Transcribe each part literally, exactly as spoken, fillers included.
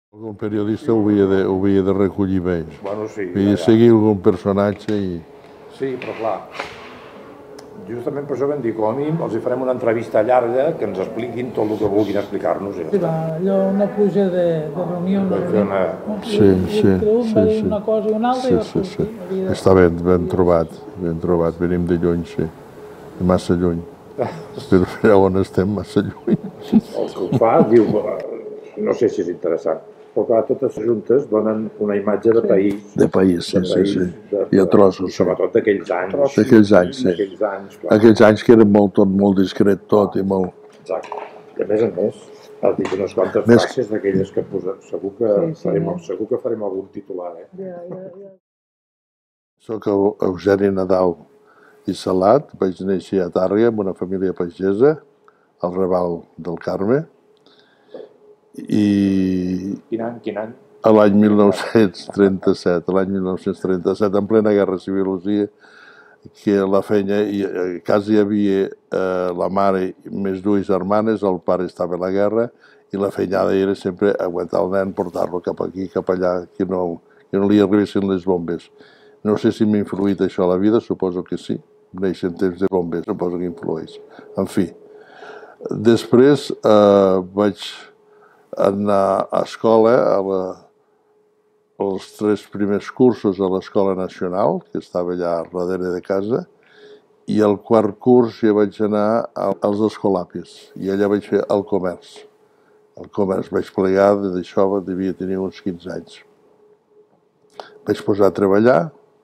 Algun periodista ho havia de, ho havia de recollir bé. Bueno, sí. Havia de seguir algun personatge i... Sí, però clar, justament per això vam dir, com a mínim els farem una entrevista llarga que ens expliquin tot el que vulguin explicar-nos. Sí, va, allò, una pluja de, de reunió, una reunió. Una... Sí, sí, un va dir sí, una cosa i una altra sí, i sí, sí. de... Està ben, ben trobat, ben trobat. Venim de lluny, sí. De massa lluny. Però ja on estem, massa lluny. El que ho fa, diu, no sé si és interessant, però clar, totes juntes donen una imatge de país. De país, sí, sí, sí. Hi ha trossos. Sobretot d'aquells anys. D'aquells anys, sí. Aquells anys, clar. Aquells anys que era molt, tot molt discret tot i molt... Exacte. I a més a més, has dit unes quantes Més... frases d'aquelles que posa... Segur que, sí, sí, farem, eh? segur que farem algun titular, eh? Ja, ja, ja. Soc Eugeni Nadal i Salat, vaig néixer a Tàrrega, amb una família pagesa, al Raval del Carme, i... Quin any, quin any? A l'any mil nou-cents trenta-set, a l'any mil nou-cents trenta-set, en plena Guerra Civil, o sigui, que la feina, i a casa hi havia eh, la mare més dues germanes, el pare estava a la guerra, i la feinada era sempre aguantar el nen, portar-lo cap aquí, cap allà, que no, que no li arribessin les bombes. No sé si m'ha influït això a la vida, suposo que sí. Néixer en temps de bombes, suposo que influeix. En fi, després eh, vaig anar a escola, a la, els tres primers cursos a l'Escola Nacional, que estava allà darrere de casa, i el quart curs ja vaig anar als Escolapis, i allà vaig fer el comerç. El comerç vaig plegar, d'això devia tenir uns quinze anys. Vaig posar a treballar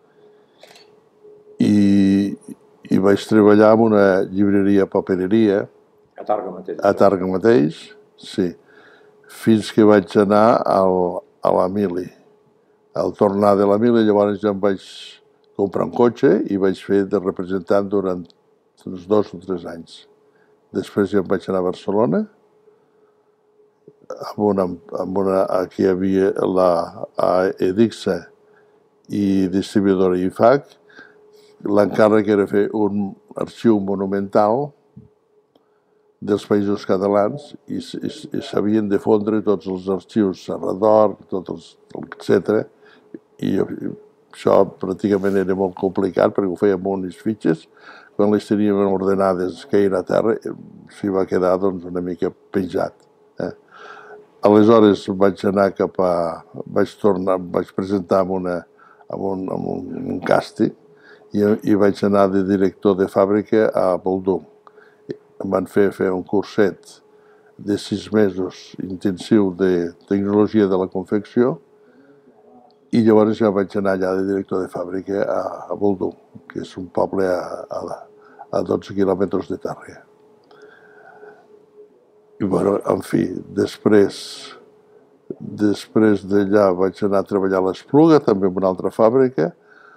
i, i vaig treballar en una llibreria papereria. A Tàrrega mateix. A Tàrrega mateix, sí. Fins que vaig anar al, a la Mili. Al tornar de la Mili, llavors ja em vaig comprar un cotxe i vaig fer de representant durant uns dos o tres anys. Després ja em vaig anar a Barcelona, amb una, amb una, aquí hi havia la Edixa i distribuïdora I F A C. L'encàrrec era fer un arxiu monumental dels països catalans i, i, i s'havien de fondre tots els arxius a redor, tots els, etcètera. I això pràcticament era molt complicat perquè ho fèiem unes fitxes. Quan les teníem ordenades caient a terra, s'hi va quedar doncs, una mica penjat. Eh? Aleshores vaig anar cap a... vaig tornar, vaig presentar amb, una, amb, un, amb un, un càsting i, i vaig anar de director de fàbrica a Boldú. Em van fer fer un curset de sis mesos intensiu de tecnologia de la confecció i llavors ja vaig anar allà de director de fàbrica a, a Boldú, que és un poble a, a, a dotze quilòmetres de Tàrrega. I bueno, en fi, després, després d'allà vaig anar a treballar a l'Espluga, també en una altra fàbrica,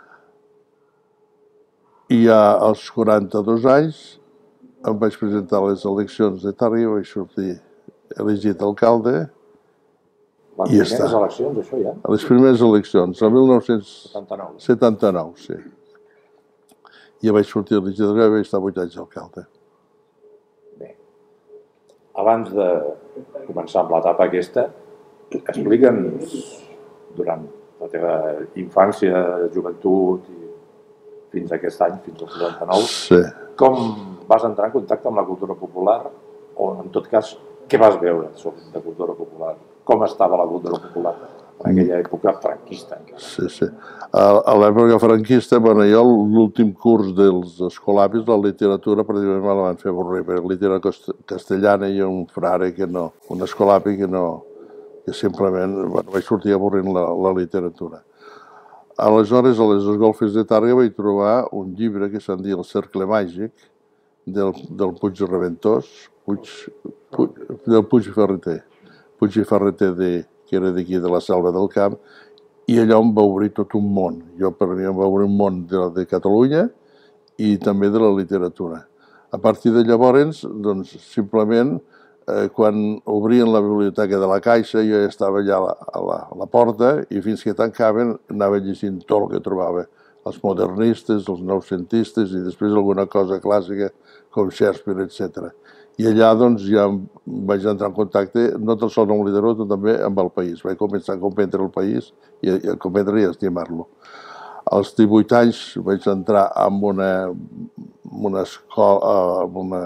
i ja als quaranta-dos anys em vaig presentar a les eleccions de Tàrrega, vaig sortir elegit alcalde. Les primeres eleccions, això ja? A les primeres eleccions, el mil nou-cents setanta-nou, sí. Ja vaig sortir elegit alcalde i vaig estar vuit anys alcalde. Bé, abans de començar amb l'etapa aquesta, explica'ns durant la teva infància, joventut i fins a aquest any, fins al setanta-nou, sí. Com vas entrar en contacte amb la cultura popular o, en tot cas, què vas veure de cultura popular? Com estava la cultura popular en aquella època franquista? Encara? Sí, sí. A l'època franquista, bueno, jo l'últim curs dels Escolapis, la literatura, pràcticament me la van fer avorrir, perquè la literatura castellana hi ha un frare que no, un escolapi que no, que simplement, bueno, vaig sortir avorrint la, la literatura. Aleshores, a les golfes de Tàrrega vaig trobar un llibre que se'n diu El cercle màgic, del, del Puig de Reventós, Puig, Puig, del Puig i Ferreter, Puig i Ferreter, de, que era d'aquí de la Selva del Camp, i allò em va obrir tot un món. Jo, per mi, em va obrir un món de, de Catalunya i també de la literatura. A partir de llavors, doncs, simplement, eh, quan obrien la biblioteca de la Caixa, jo ja estava allà a la, a la, a la porta i fins que tancaven anava llegint tot el que trobava. Els modernistes, els noucentistes i després alguna cosa clàssica com Shakespeare, etcètera. I allà doncs, ja vaig entrar en contacte, no tan sols amb l'Ideró, sinó també amb el país. Vaig començar a comprendre el país i a comprendre i a estimar-lo. Als divuit anys vaig entrar en una, una escola, en una,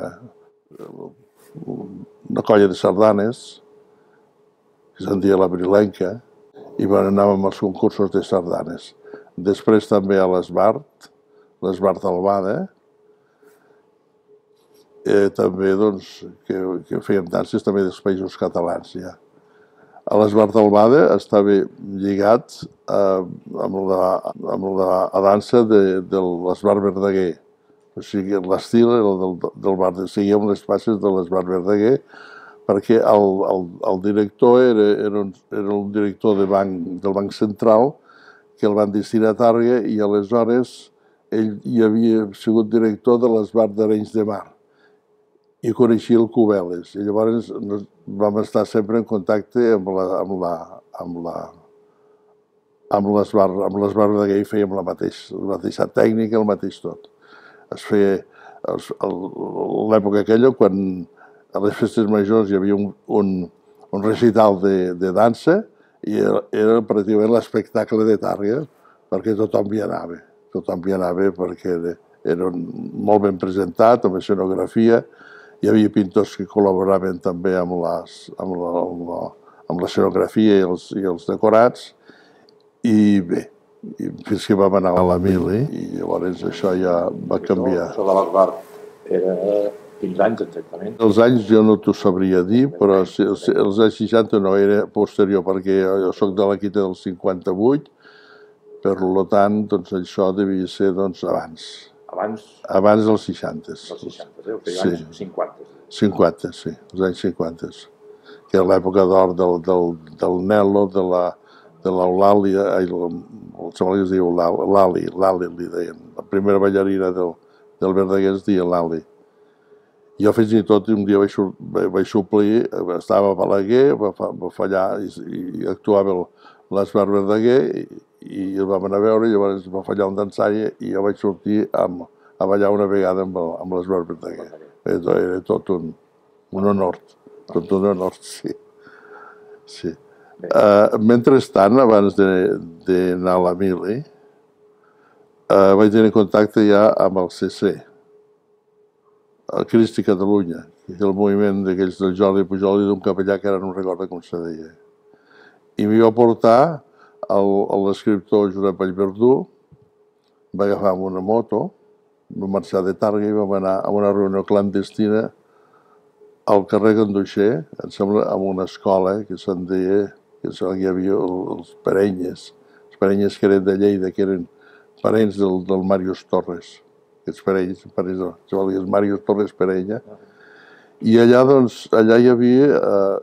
una colla de sardanes, que se'n deia la Brilenca, i anàvem als concursos de sardanes. Després també a l'Esbart, l'Esbart Albada, eh, també doncs, que, que fèiem danses també dels països catalans ja. A l'Esbart Albada estava lligat eh, amb, la, amb la dansa de, de l'Esbart Verdaguer. O sigui, l'estil era del, del bar, seguíem les passes de l'Esbart Verdaguer, perquè el, el, el director era, era, un, era un director de banc, del Banc Central, que el van destinar a Tàrrega, i aleshores ell hi havia sigut director de l'Esbart d'Arenys de Mar i coneixia el Cubeles. I llavors vam estar sempre en contacte amb la, amb la, amb la, amb l'Esbart, amb l'Esbart Verdaguer, i fèiem la, mateix, la mateixa tècnica, el mateix tot. Es feia l'època aquella, quan a les festes majors hi havia un, un, un recital de, de dansa, i era, era pràcticament l'espectacle de Tàrrega, perquè tothom hi anava. Tothom hi anava perquè era, era molt ben presentat, amb escenografia. Hi havia pintors que col·laboraven també amb, les, amb, la, amb, la, amb l'escenografia i els, i els decorats. I bé, i fins que vam anar a la Mili, i llavors això ja va canviar. Això de l'Esbart era quins anys exactament? Els anys jo no t'ho sabria dir, però els, els anys seixanta no, era posterior, perquè jo soc de la quita del cinquanta-vuit, per tant, doncs, això devia ser doncs, abans. Abans? Abans dels seixanta. Dels seixanta, eh? O sigui, sí. anys cinquanta. cinquanta, sí, els anys cinquanta. Que era l'època d'or del, del, del Nelo, de la de l'Eulàlia, el sembla que es diu l'Ali, l'Ali li deien. La primera ballarina del, del Verdaguer es deia l'Ali. Jo fins i tot un dia vaig, vaig suplir, estava a Balaguer, va, va fallar i, i actuava l'Esbart Verdaguer, i, i el vam anar a veure, i llavors va fallar un dansari i jo vaig sortir amb, a ballar una vegada amb, amb l'Esbart Verdaguer. Era, era tot un, un honor, tot un honor, sí. sí. Uh, mentrestant, abans d'anar a la Mili, uh, vaig tenir contacte ja amb el C C, el Cristi Catalunya, que és el moviment d'aquells del Jordi Pujol i d'un capellà que ara no recorda com se deia. I m'hi va portar l'escriptor Josep Vallverdú, va agafar una moto, va marxar de Tàrrega i vam anar a una reunió clandestina al carrer Ganduixer, em sembla, en una escola que se'n deia, que hi havia els Perenyes, els Perenyes que eren de Lleida, que eren parents del, del Màrius Torres, aquests Perenyes, parents del Màrius Torres Perenya. I allà, doncs, allà hi havia eh,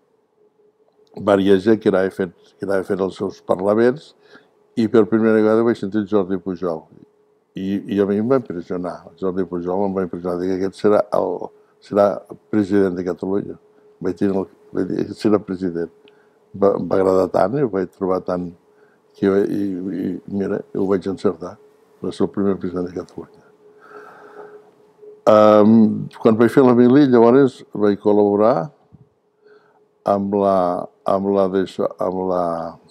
diversa gent que anava fent, que anava fent els seus parlaments, i per primera vegada vaig sentir el Jordi Pujol. I, i a mi em va impressionar, el Jordi Pujol em va impressionar, que aquest serà el, serà president de Catalunya. Vaig dir, vaig dir que serà president. Va, va agradar tant, i ho vaig trobar tant, que i, i mira, ho vaig encertar. Va ser el primer president de Catalunya. Um, quan vaig fer la Mili, llavors vaig col·laborar amb la, amb la, amb la,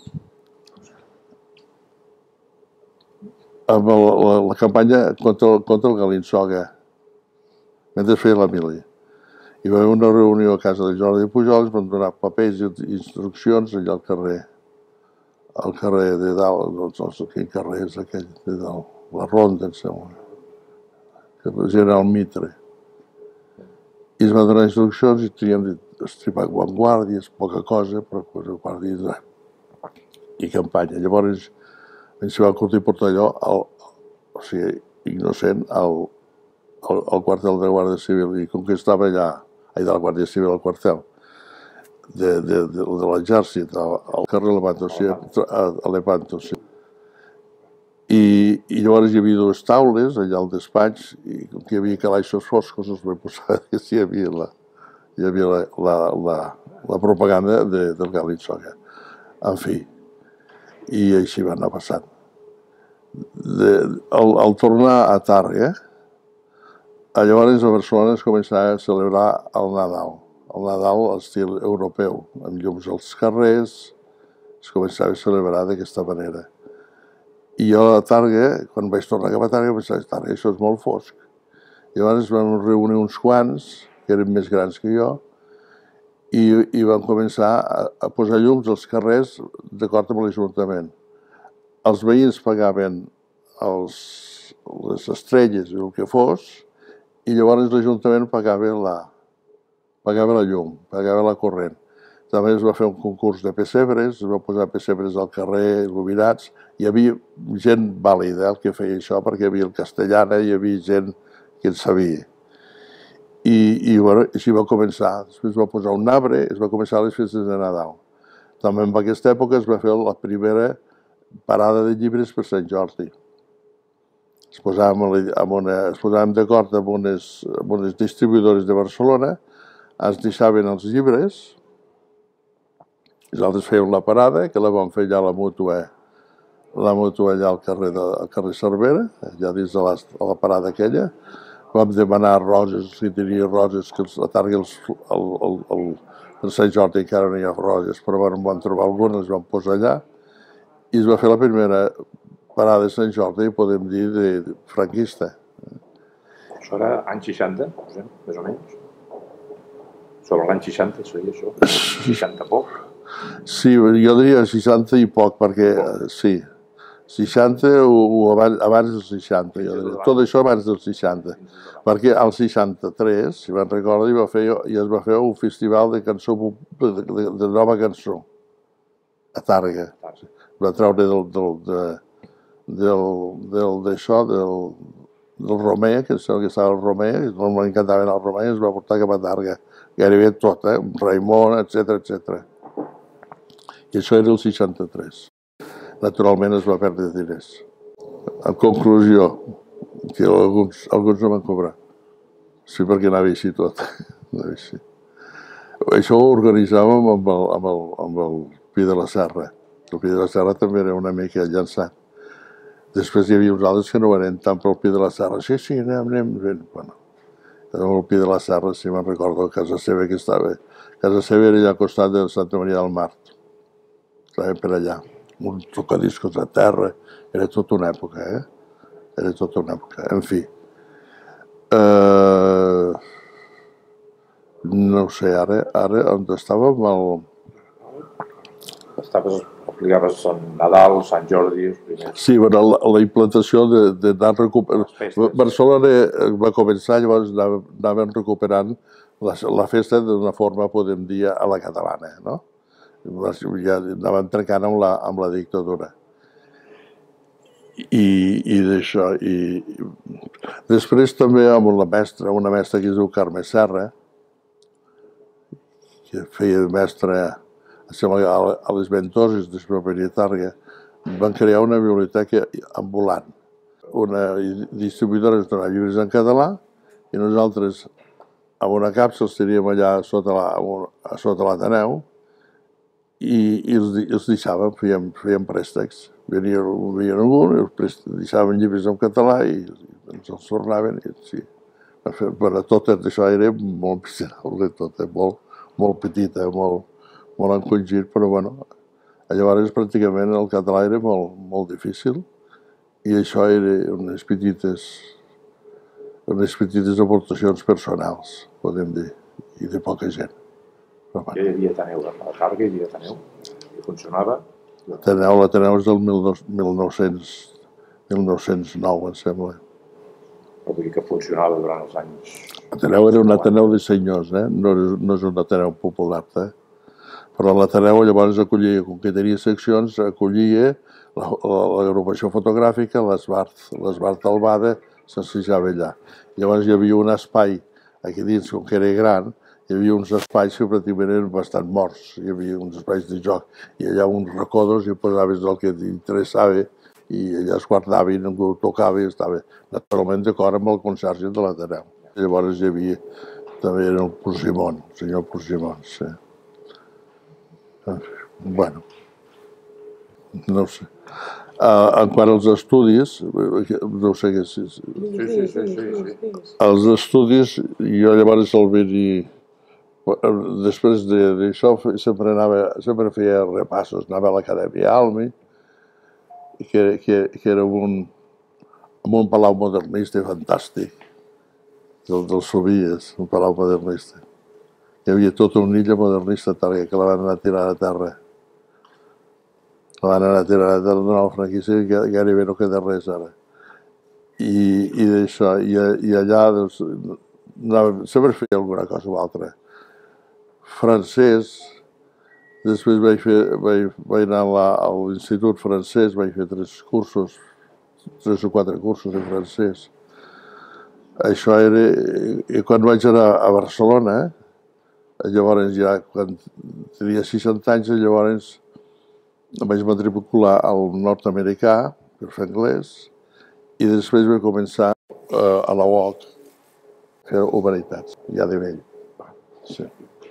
amb la, la, la campanya contra, contra el Galinsoga, mentre feia la Mili. Hi va haver una reunió a casa de Jordi Pujol, ens van donar papers i instruccions allà al carrer, al carrer de dalt, no sé quin carrer és aquell, de dalt, la Ronda, em sembla, que era el Mitre. I ens van donar instruccions i teníem estripat guàrdies, poca cosa, però guàrdies i campanya. Llavors ens va acudir portar allò, el, o sigui, innocent, al, al, al quartel de Guàrdia Civil, i com que estava allà, ai, de la Guàrdia Civil al quartel, de, de, de, de l'exèrcit, al carrer Lepanto, sí, a Lepanto, sí. I, I llavors hi havia dues taules allà al despatx, i com que hi havia calaixos foscos, es va posar que sí, hi havia la, hi havia la, la, la, la propaganda de, del Galinsoga. En fi, i així va anar passant. De, al, al tornar a Tàrrega, Llavors a Barcelona es començava a celebrar el Nadal, el Nadal a l'estil europeu, amb llums als carrers, es començava a celebrar d'aquesta manera. I jo a la Targa, quan vaig tornar cap a Targa, pensava, Targa, això és molt fosc. Llavors vam reunir uns quants, que eren més grans que jo, i, i vam començar a, a posar llums als carrers d'acord amb l'Ajuntament. Els veïns pagaven els, les estrelles i el que fos, i llavors l'Ajuntament pagava la, pagava la llum, pagava la corrent. També es va fer un concurs de pessebres, es va posar pessebres al carrer il·luminats. Hi havia gent vàlida el que feia això, perquè hi havia el castellana, hi havia gent que en sabia. I, i bueno, així va començar. Després va posar un arbre, es va començar les festes de Nadal. També en aquesta època es va fer la primera parada de llibres per Sant Jordi. Es posàvem, amb una, es posàvem d'acord amb unes, amb unes distribuïdores de Barcelona, es deixaven els llibres, nosaltres fèiem la parada, que la vam fer allà a la mútua, la mútua allà al carrer, de, al carrer Cervera, allà dins de la, de la parada aquella. Vam demanar roses, si tenia roses, que a Targa el, el, el, el, el Sant Jordi encara no hi ha roses, però bueno, en vam trobar algunes, les vam posar allà, i es va fer la primera parada de Sant Jordi, podem dir, de, de franquista. Això era anys seixanta, més o menys? Sobre l'any seixanta, seria això? seixanta poc? Sí, jo diria seixanta i poc, perquè sí, seixanta o, o abans, abans dels seixanta, jo diria. Tot això abans dels seixanta. Perquè al seixanta-tres, si me'n recordo, hi va fer, i es va fer un festival de cançó, de, de, de nova cançó, a Tàrrega. Va treure del, del, de, del, del, d'això, del, del Romer, que és el que estava el Romer, que normalment cantaven el Romer, i es va portar cap a Tàrrega. Gairebé tot, eh? Raimon, etcètera, etcètera. I això era el seixanta-tres. Naturalment es va perdre diners. En conclusió, que alguns, alguns no van cobrar. Sí, perquè anava així tot. Anava així. Això ho organitzàvem amb el, amb, el, amb el Pi de la Serra. El Pi de la Serra també era una mica llançat. Després hi havia uns altres que no venien tant pel Pi de la Serra. Sí, sí, anem, anem. Bueno, el Pi de la Serra, si me'n recordo, casa seva que estava. Casa seva era allà al costat de Santa Maria del Mar. Estava per allà. Un tocadiscos a terra. Era tota una època, eh? Era tota una època. En fi. Uh, no ho sé, ara, ara on estàvem el... Estaves, explicaves Sant Nadal, Sant Jordi, els primers... Sí, bueno, la, la implantació d'anar recuperant... Barcelona va començar, llavors anàvem recuperant la, la festa d'una forma, podem dir, a la catalana, no? Ja anàvem trencant amb la, amb la dictadura. I, i d'això, i després també amb la mestra, una mestra que es diu Carme Serra, que feia mestra a les Ventoses, després venia a Tàrrega, van crear una biblioteca ambulant. Una distribuïdora ens donava llibres en català i nosaltres amb una capsa els teníem allà sota l'Ateneu i, i els, els deixàvem, fèiem, fèiem préstecs. Venien, venien algun, i els deixaven llibres en català i ens els tornaven. I, sí. Per a tot això era molt miserable, tot, molt, molt petita, molt, molt encongit, però bueno, llavors pràcticament el català era molt, molt difícil i això era unes petites, unes petites aportacions personals, podem dir, i de poca gent. Però, bueno. Hi havia Ateneu a la Tàrrega, hi havia Ateneu, i funcionava? L'Ateneu, l'Ateneu és del mil nou-cents nou, em sembla. Però vull dir que funcionava durant els anys... L'Ateneu era un Ateneu de senyors, eh? No, no és un Ateneu popular, eh? Però l'Ateneu llavors acollia, com que tenia seccions, acollia l'agrupació fotogràfica, l'Esbart Albada, s'assajava allà. Llavors hi havia un espai aquí dins, com que era gran, hi havia uns espais que pràcticament eren bastant morts. Hi havia uns espais de joc i allà uns records i posaves el que t'interessava i allà es guardava i ningú tocava i estava naturalment d'acord amb el conserge de l'Ateneu. Llavors hi havia, també era el Porcimon, el senyor Porcimon, sí. Bueno, no sé. Uh, en quant als estudis, no sé què... Sí, sí, sí, sí, sí, sí. Els estudis, jo llavors el vaig dir... Després d'això sempre anava, sempre feia repassos, anava a l'Acadèmia Almi, que, que, que era un, un palau modernista fantàstic, del, dels Soviets, un palau modernista. Hi havia tota una illa modernista tal que la van anar a tirar a terra. La van anar a tirar a terra durant el franquisme i gairebé no queda res ara. I, i d'això, i, i allà doncs, anava, sempre feia alguna cosa o altra. Francès, després vaig, fer, vaig, vaig anar a, a l'institut francès, vaig fer tres cursos, tres o quatre cursos en francès. Això era, i quan vaig anar a Barcelona, llavors ja, quan tenia seixanta anys, llavors em vaig matricular al nord-americà per fer anglès i després vaig començar uh, a la U O C a fer humanitats, ja de vell. Sí.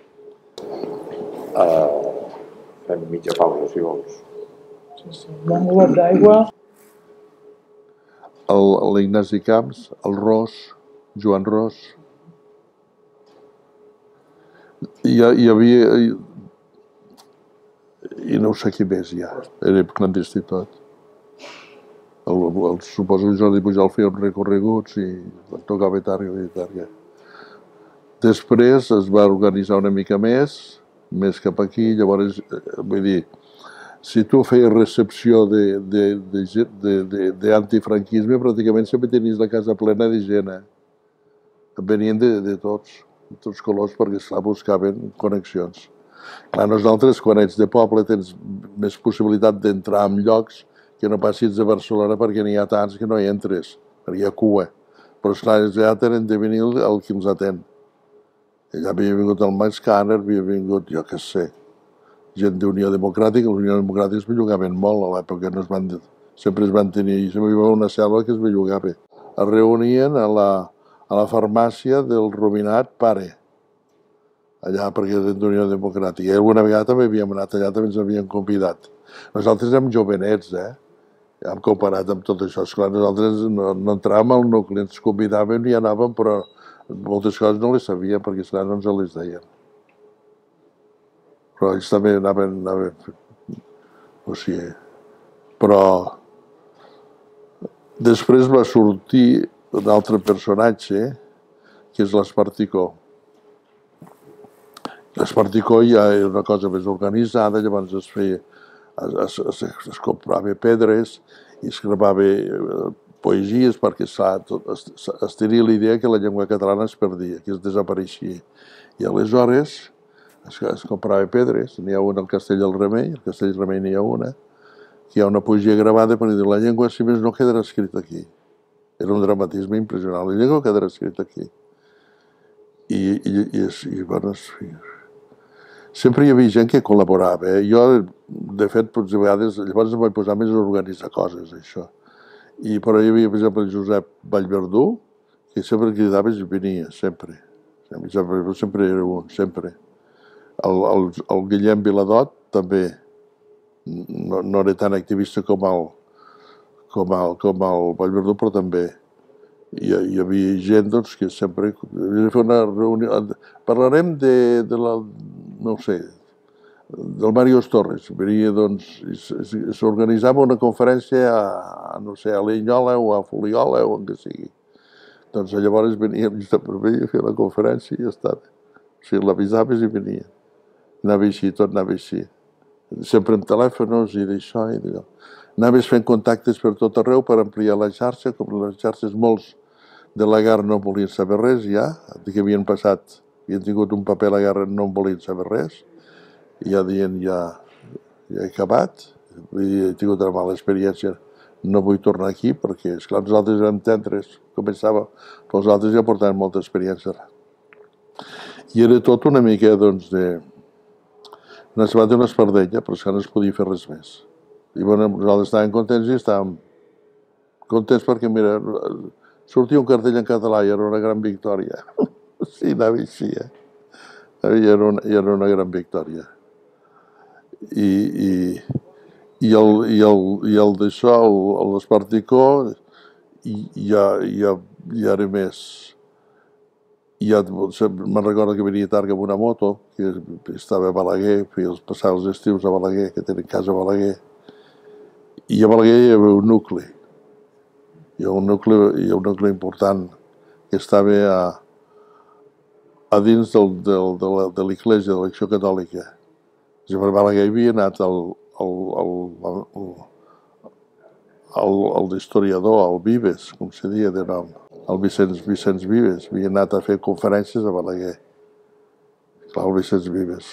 Uh, fem mitja pausa, si vols. Sí, sí. Bon glop d'aigua. L'Ignasi Camps, el Ros, Joan Ros. Hi, hi havia... I no sé qui més ja, era clandestí tot. El, el, suposo que Jordi Pujol feia uns recorreguts i tocava tàrga i tàrga. Després es va organitzar una mica més, més cap aquí, llavors, vull dir, si tu feies recepció d'antifranquisme, pràcticament sempre tenies la casa plena de gent, eh? Venien de, de tots, de tots colors, perquè esclar, buscaven connexions. Clar, nosaltres, quan ets de poble, tens més possibilitat d'entrar en llocs que no passis de Barcelona perquè n'hi ha tants que no hi entres, perquè hi ha cua. Però, esclar, ja tenen de venir el qui els atén. Allà havia vingut el Max Kanner, havia vingut, jo què sé, gent d'Unió Democràtica. L'Unió Democràtica es bellugaven molt a l'època, no es van, sempre es van tenir, sempre hi va una cel·la que es bellugava. Es reunien a la, a la farmàcia del Rubinat Pare, allà perquè era d'Unió Democràtica. I alguna vegada també havíem anat allà, també ens havien convidat. Nosaltres érem jovenets, eh? Hem comparat amb tot això. Esclar, nosaltres no, no entràvem al nucli, ens convidaven i anàvem, però moltes coses no les sabíem perquè esclar no ens les deien. Però ells també anaven... anaven o sigui... Però... Després va sortir un altre personatge, que és l'Esparticó. L'Esparticó ja era una cosa més organitzada, llavors es feia, es, es, es comprava pedres i es gravava poesies perquè es, es tenia l'idea que la llengua catalana es perdia, que es desapareixia. I aleshores es, es comprava pedres, n'hi ha una al Castell del Remei, al Castell del Remei n'hi ha una, que hi ha una poesia gravada per dir la llengua, si més no, quedarà escrita aquí. Era un dramatisme impressionant, la llengua quedarà escrita aquí. I, i, i, i bueno, sempre hi havia gent que col·laborava. Eh? Jo, de fet, potser a vegades, llavors em vaig posar més a organitzar coses, això. I però hi havia, per exemple, el Josep Vallverdú, que sempre cridava i venia, sempre. Sempre, sempre era un, sempre. El, el, el Guillem Viladot, també. No, no era tan activista com el, com el, com el Vallverdú, però també. Hi, hi havia gent doncs, que sempre... Fer una reunió... Parlarem de, de la... no ho sé, del Màrius Torres. Venia, doncs, s'organitzava una conferència a, no sé, a Linyola o a Foliola o on que sigui. Doncs llavors venia llista per mi a fer la conferència i ja estava. O sigui, l'avisaves i venia. Anava així, tot anava així. Sempre amb telèfons i d'això i d'allò. Anaves fent contactes per tot arreu per ampliar la xarxa, com les xarxes molts de la guerra no volien saber res ja, que havien passat, havien tingut un paper a la guerra, no en volien saber res, i ja dient ja, ja he acabat, he tingut una mala experiència, no vull tornar aquí perquè, esclar, nosaltres érem tendres, començava, però els altres ja portaven molta experiència. I era tot una mica, doncs, de... una sabata i una espardenya, però que no es podia fer res més. I bueno, nosaltres estàvem contents i estàvem contents perquè, mira, sortia un cartell en català i era una gran victòria. Sí, anava així, eh? I era una, era una gran victòria. I, i, I el, i el, i el d'això, l'Esparticó, ja, ja, ja era més. Ja me'n recordo que venia tard amb una moto, que estava a Balaguer, passava els estius a Balaguer, que tenen casa a Balaguer. I a Balaguer hi havia un nucli. Hi ha un nucli, hi ha un nucli important que estava a, a dins del, del, de l'Església, de l'Acció Catòlica. I per Balaguer hi havia anat el, el, el, el, el, el historiador, el Vives, com se deia de nom, el Vicenç, Vicenç Vives, havia anat a fer conferències a Balaguer. Clar, el Vicenç Vives.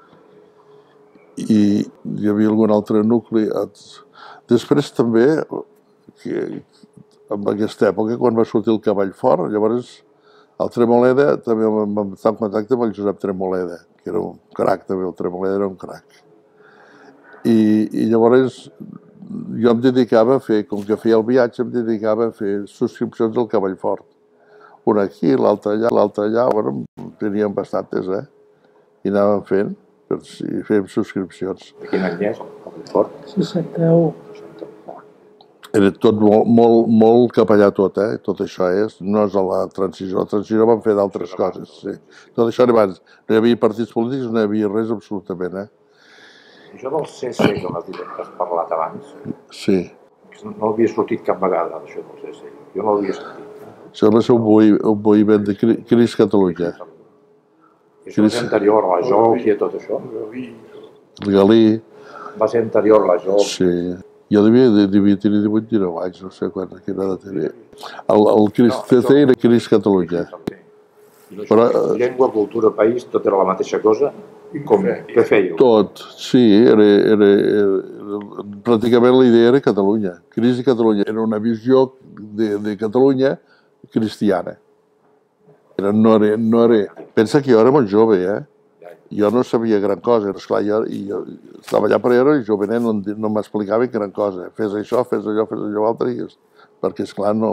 I hi havia algun altre nucli. Després també, que, en aquesta època, quan va sortir el Cavall Fort, llavors el Tremoleda també vam estar en contacte amb el Josep Tremoleda, que era un crac també, el Tremoleda era un crac. I, i llavors jo em dedicava a fer, com que feia el viatge, em dedicava a fer subscripcions al Cavall Fort. Un aquí, l'altre allà, l'altre allà, bueno, teníem bastantes, eh? I anàvem fent, per si fèiem subscripcions. De quin any és, el Cavall Fort? seixanta-u. Era tot molt, molt, molt cap allà tot, eh? Tot això és, no és a la transició. La transició van fer d'altres coses, sí. Tot això era abans. No hi havia partits polítics, no hi havia res absolutament, eh? Això del C C, com has dit, que has parlat abans, sí. No havia sortit cap vegada, això del C C. Jo no l'havia sentit. Això va ser un, moviment, un moviment de Crist Catalunya. I això és anterior a la J O C i a tot això? El Galí. Va ser anterior a la J O C? Sí. Jo devia, devia tenir divuit dinou anys, no sé quan, quina edat tenia. El, el Crist C C era Crist Catalunya. Però, llengua, cultura, país, tot era la mateixa cosa? Com, què fèieu? Tot, sí, era, era, era, pràcticament la idea era Catalunya. Crist Catalunya era una visió de, de Catalunya cristiana. Era, no era, no era... Pensa que jo era molt jove, eh? Jo no sabia gran cosa, esclar, jo, jo estava allà per era i jovenet no, no m'explicava gran cosa. Fes això, fes allò, fes allò altre, perquè esclar no...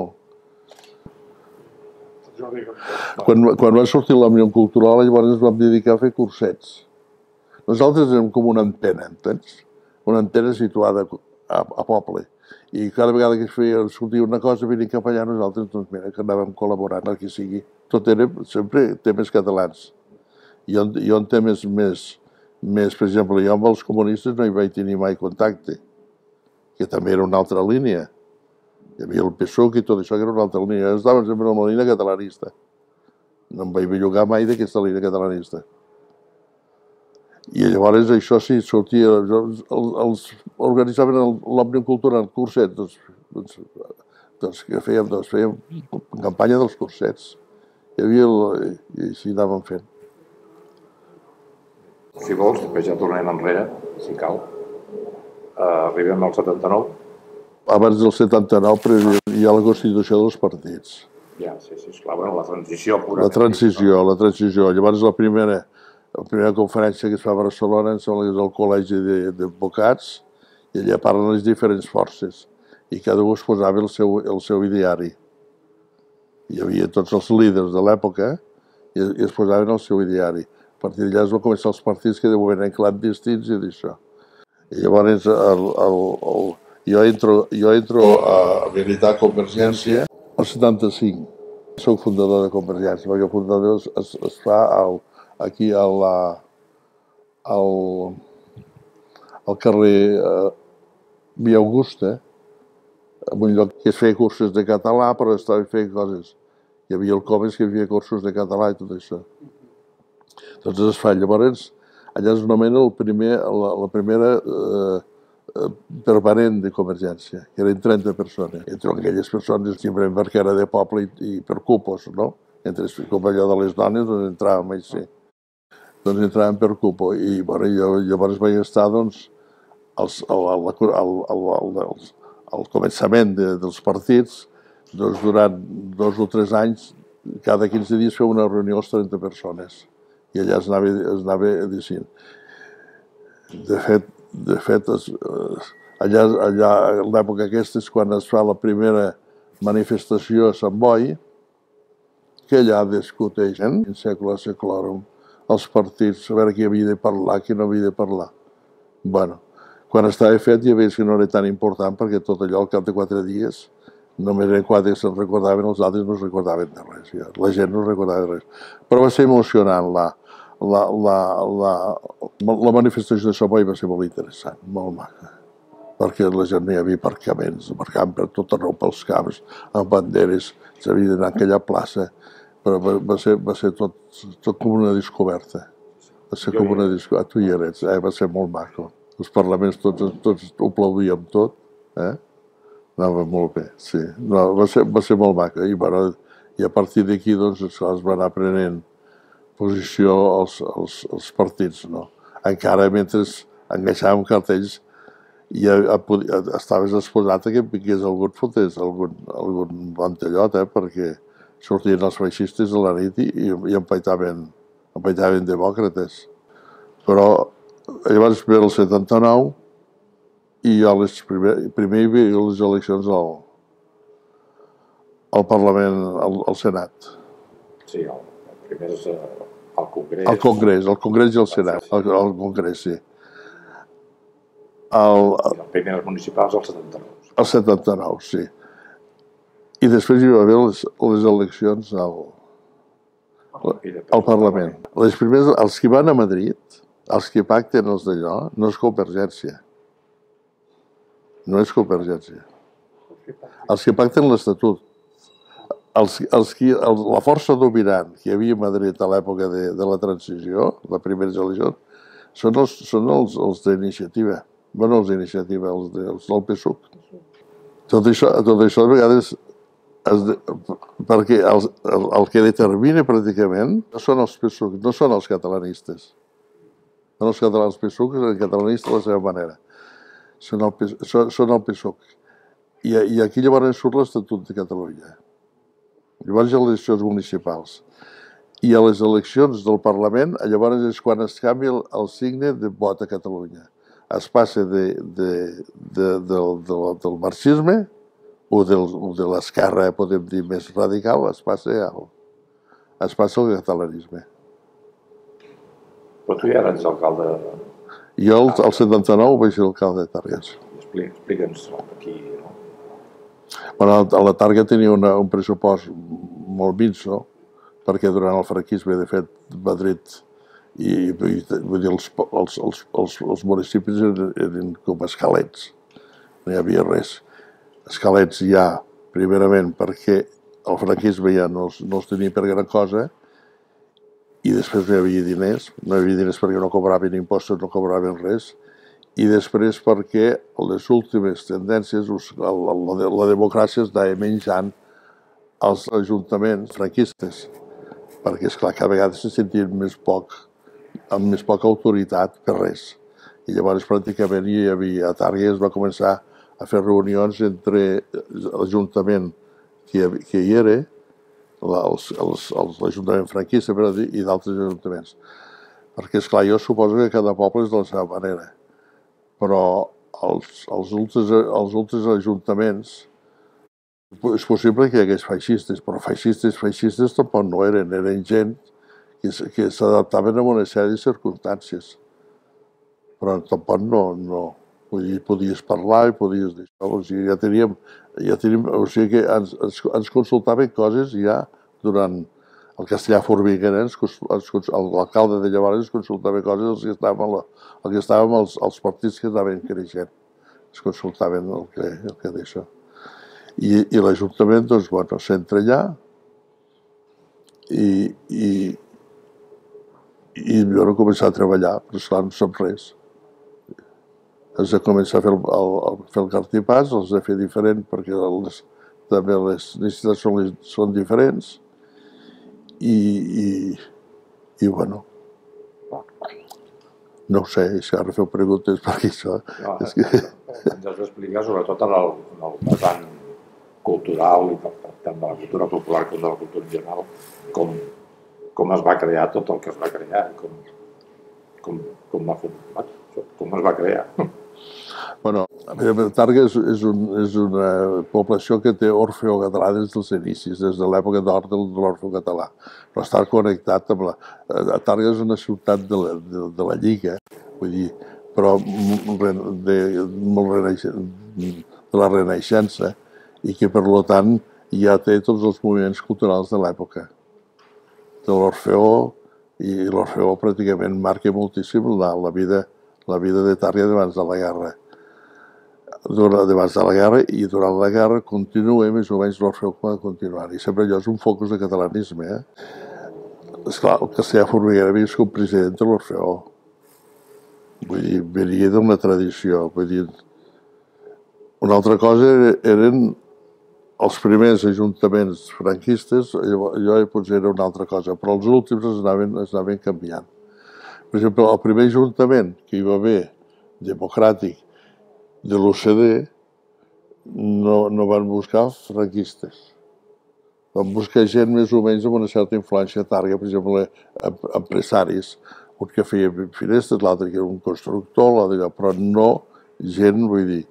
Quan, quan va sortir l'Òmnium Cultural, llavors ens vam dedicar a fer cursets. Nosaltres érem com una antena, entens? Una antena situada a, a poble. I cada vegada que es feia sortir una cosa, venir cap allà, nosaltres, doncs mira, que anàvem col·laborant, el que sigui. Tot era sempre temes catalans. I on, i on temes més, més, per exemple, jo amb els comunistes no hi vaig tenir mai contacte, que també era una altra línia. Hi havia el P S U C i tot això, que era una altra línia. Jo estava sempre en la línia catalanista. No em vaig bellugar mai d'aquesta línia catalanista. I llavors això sí, sortia, els, els organitzaven l'Òmnium Cultural, cursets, doncs, doncs, doncs que fèiem, doncs fèiem campanya dels cursets. Hi havia, el, i així anàvem fent. Si vols, després ja tornem enrere, si cal. Uh, arribem al setanta-nou. Abans del setanta-nou, però hi ha la constitució dels partits. Ja, sí, sí, esclar, bueno, la transició pura. La transició, la transició. Llavors la primera, la primera conferència que es fa a Barcelona em sembla que és el Col·legi d'Advocats i allà parlen les diferents forces i cada un es posava el seu, el seu ideari. Hi havia tots els líders de l'època i, i es posaven el seu ideari. A partir d'allà es van començar els partits que deuen anar clandestins i d'això. I llavors el, el, el, jo, entro, jo entro a militar Convergència el setanta-cinc. Soc fundador de Convergència, perquè el fundador es, es, es fa al, aquí a la, al, al carrer eh, Via Augusta, en un lloc que es feia cursos de català, però estava fent coses. Hi havia el Comes que feia cursos de català i tot això. Doncs es fa. Llavors, allà es nomena el primer, la, la primera eh, permanent de Convergència, que eren trenta persones. Entre aquelles persones, sempre perquè era de poble i, i per cupos, no? Entre, com allò de les dones, doncs entràvem així. Doncs entràvem per cupo. I bueno, jo llavors vaig estar, doncs, als, al, al, al, al, al, al començament de, dels partits, doncs, durant dos o tres anys, cada quinze dies feu una reunió als trenta persones. I allà es anava, es anava dient. De fet, de fet es, allà, allà a l'època aquesta és quan es fa la primera manifestació a Sant Boi, que allà discuteixen, in secula seclorum, els partits, a veure qui havia de parlar, qui no havia de parlar. Bueno, quan estava fet ja veies que no era tan important perquè tot allò al cap de quatre dies només eren quatre que se'n recordaven, els altres no es recordaven de res. Ja. La gent no es recordava de res. Però va ser emocionant. La, la, la, la, la manifestació de Samoi va ser molt interessant, molt maca. Perquè la gent no hi havia aparcaments, aparcant per tot arreu pels camps, amb banderes, s'havia d'anar a aquella plaça. Però va, va, ser, va ser tot, tot com una descoberta. Va ser com una descoberta. Tu hi eres, eh? Va ser molt maco. Els parlaments tots, tots ho aplaudíem tot. Eh? Anava molt bé, sí. No, va, ser, va ser molt maca. I, bueno, i a partir d'aquí doncs, es van anar prenent posició els, els, els partits. No? Encara mentre enganxàvem cartells ja estaves exposat que vingués algú et fotés algun, algun ventallot, eh? Perquè sortien els feixistes a la nit i, i empaitaven, empaitaven demòcrates. Però llavors ve el setanta-nou i jo les primer, primer hi havia les eleccions al, al Parlament, al, al Senat. Sí, el, el primer és al Congrés. Al Congrés, al Congrés i al Senat, al, al Congrés, sí. El, el primer municipals al setanta-nou. Al setanta-nou, sí. I després hi va haver les, les eleccions al, al Parlament. Les primeres, els que van a Madrid, els que pacten els d'allò, no és Convergència. No és Convergència. Els que pacten l'Estatut. Els, els qui, el, la força dominant que hi havia a Madrid a l'època de, de la transició, la primera elecció, són els, són els, els d'iniciativa. Bueno, els d'iniciativa, els, de, els del P S U C. Tot això, tot això a vegades, es, perquè el, el, el que determina pràcticament no són els P S U C, no són els catalanistes. Són els catalans P S U C, els catalanistes a la seva manera. Són el, són, són el P S U C. I, i aquí llavors surt l'Estatut de Catalunya. Llavors hi ha les eleccions municipals. I a les eleccions del Parlament, llavors és quan es canvia el, el signe de vot a Catalunya. Es passa de, de, de, de, de, del marxisme o, del, o de l'esquerra, podem dir, més radical, es passa al, es passa al catalanisme. Però tu ja eres alcalde... Jo, el, el setanta-nou, vaig ser alcalde de Tàrrega. Explica'ns aquí, no? Bueno, a la Tàrrega tenia una, un pressupost molt minso, perquè durant el franquisme, de fet, Madrid i, i vull dir, els, els, els, els, els municipis eren, eren com escalets. No hi havia res. Escalets ja, primerament, perquè el franquisme ja no els, no els tenia per gran cosa, i després no hi havia diners, no hi havia diners perquè no cobraven impostos, no cobraven res, i després perquè les últimes tendències, la, la, la democràcia es anava menjant als ajuntaments franquistes, perquè esclar, cada vegada se sentien més poc, amb més poca autoritat per res. I llavors pràcticament hi havia, a Tàrrega es va començar a fer reunions entre l'Ajuntament que, que hi era, l'Ajuntament franquista i d'altres ajuntaments. Perquè, esclar, jo suposo que cada poble és de la seva manera, però els, els, altres, els altres ajuntaments és possible que hi hagués feixistes, però feixistes, feixistes tampoc no eren, eren gent que, que s'adaptaven a una sèrie de circumstàncies. Però tampoc no, no. Vull dir, podies parlar i podies dir això. O sigui, ja teníem, ja teníem, o sigui que ens, ens, ens consultaven coses ja durant el castellà Formiguera, l'alcalde de llavors ens consultava coses els que estàvem, la, el que estàvem els, els partits que anaven creixent. Es consultaven el que, el que d'això. I, i l'Ajuntament, doncs, bueno, s'entra allà i, i, i jo no començar a treballar, però esclar, no sap res. Has de començar a fer el, el, fer el cartipàs, els de fer diferent perquè les, també les necessitats són, són diferents i, i, i bueno, no ho sé, si ara feu preguntes perquè això... No, és que... Ens has d'explicar sobretot en el, en el vessant cultural i tant de la cultura popular com de la cultura en general, com, com es va crear tot el que es va crear, com, com, com, va, com es va crear. Bueno, Tàrrega és, és, un, és una població que té Orfeo català des dels inicis, des de l'època d'or de l'Orfeo català, però està connectat amb la... Tàrrega és una ciutat de la, de, de la Lliga, vull dir, però de, molt de la Renaixença, i que, per tant, ja té tots els moviments culturals de l'època. De l'Orfeó, i l'Orfeó pràcticament marca moltíssim la, la, vida, la vida de Tàrrega abans de la guerra. Durant, abans de la guerra i durant la guerra continua més o menys l'Orfeó com a continuar. I sempre allò és un focus de catalanisme. Eh? Esclar, el Castellà Formiguera havia sigut president de l'Orfeó. Vull dir, venia d'una tradició. Vull dir, una altra cosa eren els primers ajuntaments franquistes, allò potser era una altra cosa, però els últims es anaven, es anaven canviant. Per exemple, el primer ajuntament que hi va haver, democràtic, de l'U C D, no, no van buscar franquistes. Van buscar gent més o menys amb una certa influència a Tàrrega, per exemple, empresaris, un que feia finestres, l'altre que era un constructor, però no gent, vull dir,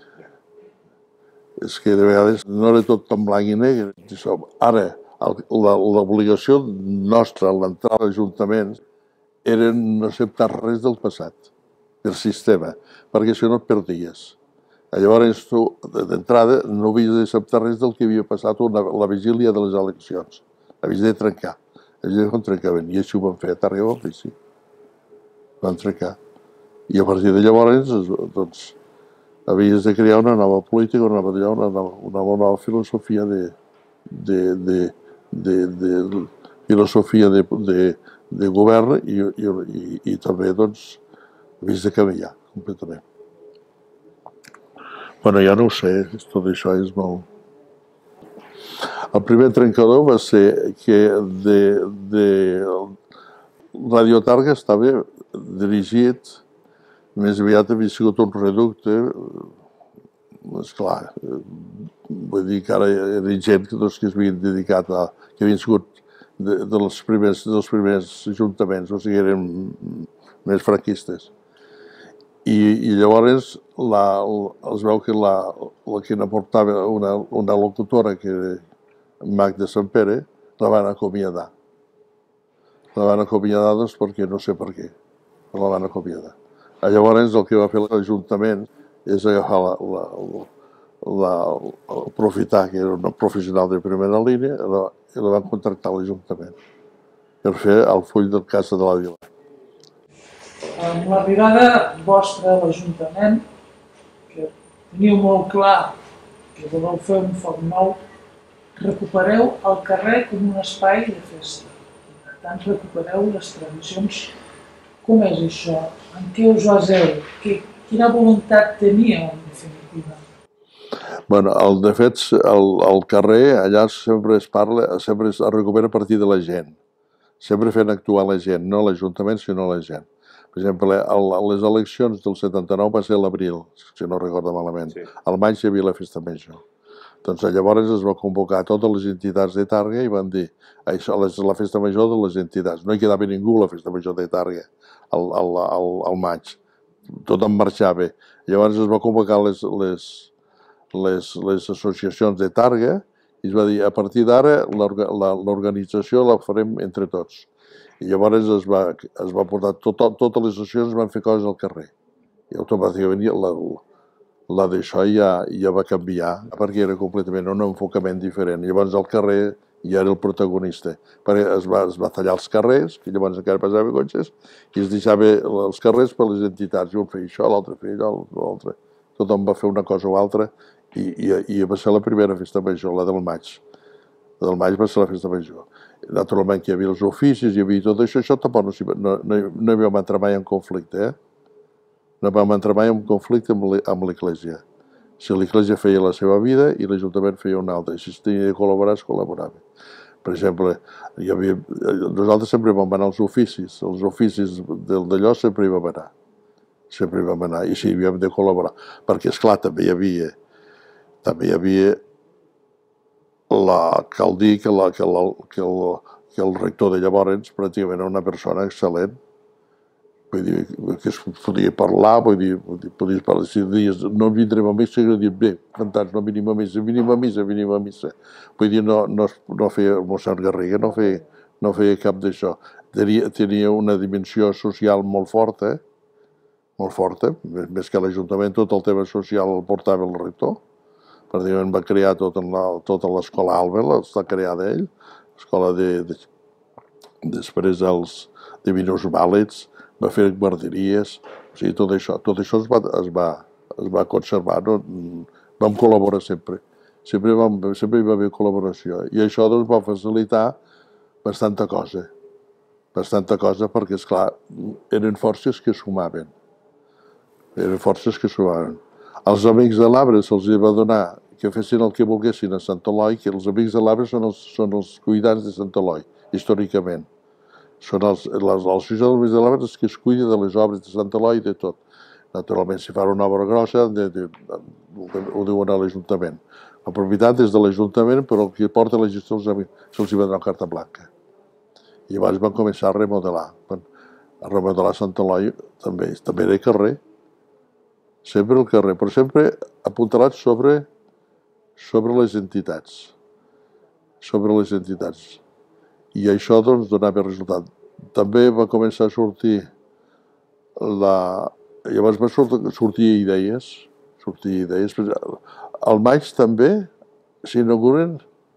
és que de vegades no era tot tan blanc i negre. Ara, l'obligació nostra a l'entrada a l'Ajuntament era no acceptar res del passat, del sistema, perquè si no et perdies. Llavors, tu, d'entrada, no havies d'acceptar res del que havia passat la vigília de les eleccions. Havies de trencar. Havies de trencar. I així ho van fer a Tàrrega, sí. Van trencar. I a partir de llavors, doncs, havies de crear una nova política, una nova, una nova, una nova filosofia de, de, de, de, de filosofia de, de, de govern i, i, i, i també, doncs, havies de canviar completament. Bueno, ja no ho sé, tot això és molt... El primer trencador va ser que de, de Radio Tàrrega estava dirigit, més aviat havia sigut un reducte, esclar, vull dir que ara era gent que, doncs, que es havien dedicat a... que havien sigut de, de els primers, dels primers ajuntaments, o sigui, eren més franquistes. I, i llavors la, es veu que la, la que n'aportava una, una locutora, que era Magda Sempere, la van acomiadar. La van acomiadar, doncs, perquè no sé per què, però la van acomiadar. Llavors el que va fer l'Ajuntament és agafar la, la, la, la, aprofitar que era una professional de primera línia i la, i la van contractar a l'Ajuntament per fer el full de Casa de la Vila. Amb l'arribada vostra a l'Ajuntament, que teniu molt clar que voleu fer un foc nou, recupereu el carrer com un espai de festa. Per tant, recupereu les tradicions. Com és això? En què us baseu? Quina voluntat teníeu, en definitiva? Bueno, el, de fet, el, el carrer allà sempre es parla, sempre es recupera a partir de la gent. Sempre fent actuar la gent, no l'Ajuntament, sinó la gent. Per exemple, el, les eleccions del setanta-nou va ser a l'abril, si no recordo malament. Sí. Al maig hi havia la festa major. Doncs llavors es va convocar totes les entitats de Tàrrega i van dir això és la festa major de les entitats. No hi quedava ningú a la festa major de Tàrrega al, al, al, al maig. Tothom marxava. Llavors es va convocar les, les, les, les associacions de Tàrrega i es va dir a partir d'ara l'organització la farem entre tots. I llavors es va, es va portar, tot, totes les associacions van fer coses al carrer. I automàticament la, la d'això ja, ja va canviar, perquè era completament un enfocament diferent. Llavors el carrer ja era el protagonista, perquè es va, es va tallar els carrers, que llavors encara passava cotxes, i es deixava els carrers per les entitats. Un feia això, l'altre feia allò, l'altre. Tothom va fer una cosa o altra, i, i, i va ser la primera festa major, la del maig. La del maig va ser la festa major. Naturalment que hi havia els oficis, hi havia tot això, això tampoc no, no, no, no hi vam entrar mai en conflicte, eh? No vam entrar mai en conflicte amb l'Església. Si l'Església feia la seva vida i l'Ajuntament feia una altra, si es tenia de col·laborar, es col·laborava. Per exemple, hi havia, nosaltres sempre vam anar als oficis, els oficis d'allò sempre hi vam anar, sempre hi vam anar, i sí, havíem de col·laborar, perquè, esclar, també hi havia, també hi havia la, cal dir que, la, que, la, que, el, que el rector de llavors pràcticament era una persona excel·lent, vull dir, que es podia parlar, vull dir, podies parlar, si dies no vindrem a missa, i dius, bé, cantats, no venim a missa, venim a missa, venim a missa. Vull dir, no, no, no feia, el mossèn Garriga no feia, no feia cap d'això. Tenia, tenia una dimensió social molt forta, molt forta, més que l'Ajuntament, tot el tema social el portava el rector. Pràcticament va crear tota l'escola Alba, està creada ell, l'escola de, de... Després els Divinos Bàlets, va fer guarderies, o sigui, tot això, tot això es va, es va, es va conservar, no? Vam col·laborar sempre, sempre, vam, sempre hi va haver col·laboració, i això doncs, va facilitar bastanta cosa, bastanta cosa, perquè, esclar, eren forces que sumaven, eren forces que sumaven. Els amics de l'Arbre se'ls va donar que fessin el que volguessin a Sant Eloi, que els amics de l'Arbre són, els, són els cuidants de Sant Eloi, històricament. Són els, els, els fills dels amics de l'Arbre els que es cuiden de les obres de Sant Eloi i de tot. Naturalment, si fan una obra grossa, de, de, de, ho diuen a l'Ajuntament. La propietat és de l'Ajuntament, però el que porta la gestió se'ls va donar carta blanca. I llavors van començar a remodelar. A remodelar Sant Eloi també, també era carrer. Sempre el carrer, però sempre apuntalat sobre, sobre les entitats. Sobre les entitats. I això doncs, donava resultat. També va començar a sortir la... Llavors va sortir idees, sortir idees. Al maig també s'inauguren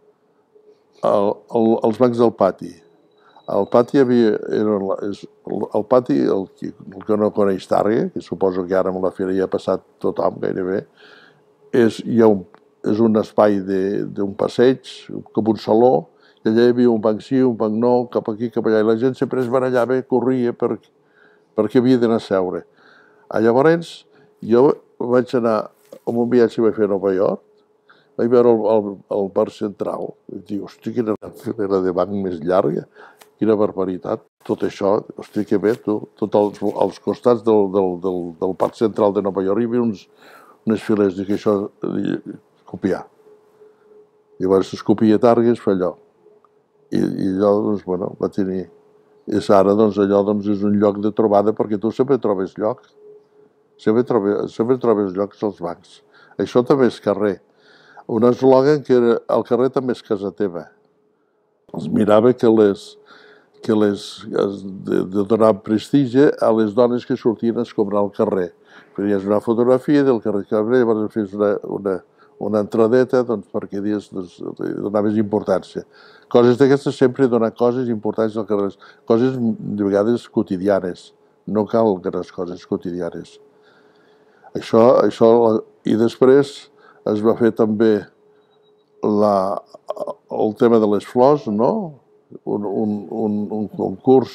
el, el, els bancs del pati. Al pati hi havia... Era, el pati, el, el que no coneix Tàrrega, que suposo que ara amb la fira hi ha passat tothom gairebé, és, hi ha un, és un espai d'un passeig, com un saló, i allà hi havia un banc sí, un banc no, cap aquí, cap allà, i la gent sempre es barallava, corria per, perquè havia d'anar a seure. Llavors, jo vaig anar, en un viatge que vaig fer a Nova York, vaig veure el, el, el bar central, i dic, hosti, quina filera de banc més llarga, quina barbaritat, tot això, hosti, que bé, tu, tots els, els costats del, del, del, del parc central de Nova York hi havia uns, unes files, dic, això, copiar. Llavors es copia Tàrrega, es fa allò. I, i allò, doncs, bueno, va tenir... I ara, doncs, allò doncs, és un lloc de trobada, perquè tu sempre trobes lloc. Sempre trobes, sempre trobes llocs als bancs. Això també és carrer. Un eslògan que era, el carrer també és casa teva. Es mirava que les... que les... de, de donar prestigi a les dones que sortien a escombrar al carrer. Feies una fotografia del carrer Cabré, llavors fes una, una, una entradeta, doncs, perquè dies, doncs, donaves importància. Coses d'aquestes sempre donar coses importants al carrer, coses de vegades quotidianes, no cal grans coses quotidianes. Això, això, i després es va fer també la, el tema de les flors, no? Un, un, un, un concurs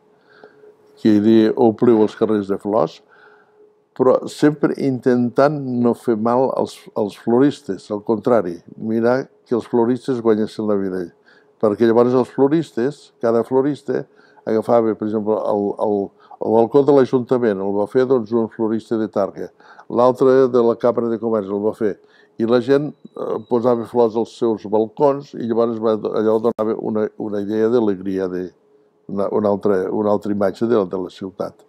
que diria ompliu els carrers de flors, però sempre intentant no fer mal als, als floristes, al contrari, mirar que els floristes guanyessin la vida. Perquè llavors els floristes, cada florista agafava, per exemple, el, el, el balcó de l'Ajuntament, el va fer doncs, un florista de Tàrrega, l'altre de la Cambra de Comerç el va fer, i la gent posava flors als seus balcons i llavors allò donava una, una idea d'alegria, una, una, altra, una altra imatge de, de la ciutat.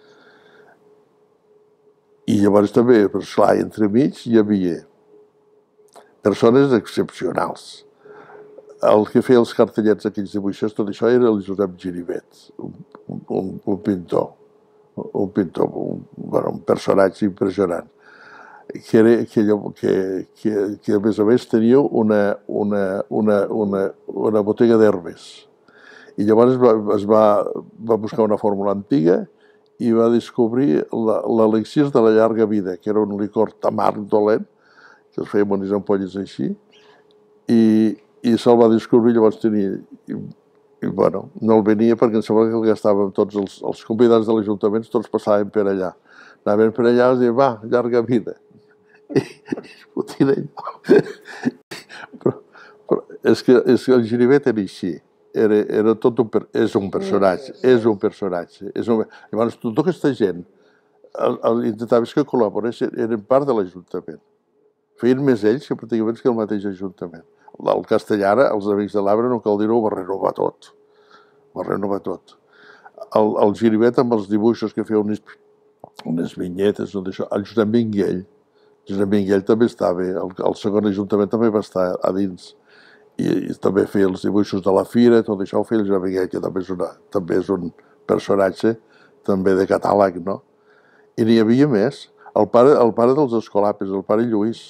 I llavors també, però esclar, entremig hi havia persones excepcionals. El que feia els cartellets, aquells dibuixos, tot això era el Josep Giribet, un, un, un pintor, un pintor, un, bueno, un personatge impressionant, que, era, que, que, que, que a més a més tenia una, una, una, una, una botiga d'herbes. I llavors va, es va, va buscar una fórmula antiga i va descobrir l'elixir de la llarga vida, que era un licor amarg dolent, que es feia amb unes ampolles així, i i se'l va descobrir, llavors tenia... I, i bueno, no el venia perquè em sembla que el gastàvem tots els, els convidats de l'Ajuntament, tots passaven per allà. Anaven per allà i deien, va, llarga vida. I, i es fotien allò. Però, però és que, és que el Giribet era així. Era, era tot un, és un personatge, és un personatge. És un, llavors, tota aquesta gent, el, el, intentaves que col·laboressin, eren part de l'Ajuntament. Feien més ells que pràcticament que el mateix Ajuntament. El Castellana, els amics de l'Arbre, no cal dir-ho, ho va renovar tot. Ho va renovar tot. El, el Giribet amb els dibuixos que feia unes, unes vinyetes, tot això. El Josep Minguell, Josep Minguell també estava, el, el segon Ajuntament també va estar a dins. I, i també feia els dibuixos de la fira, tot això ho feia el Josep Minguell, que també és, una, també és un personatge també de catàleg, no? I n'hi havia més. El pare, el pare dels Escolapis, el pare Lluís,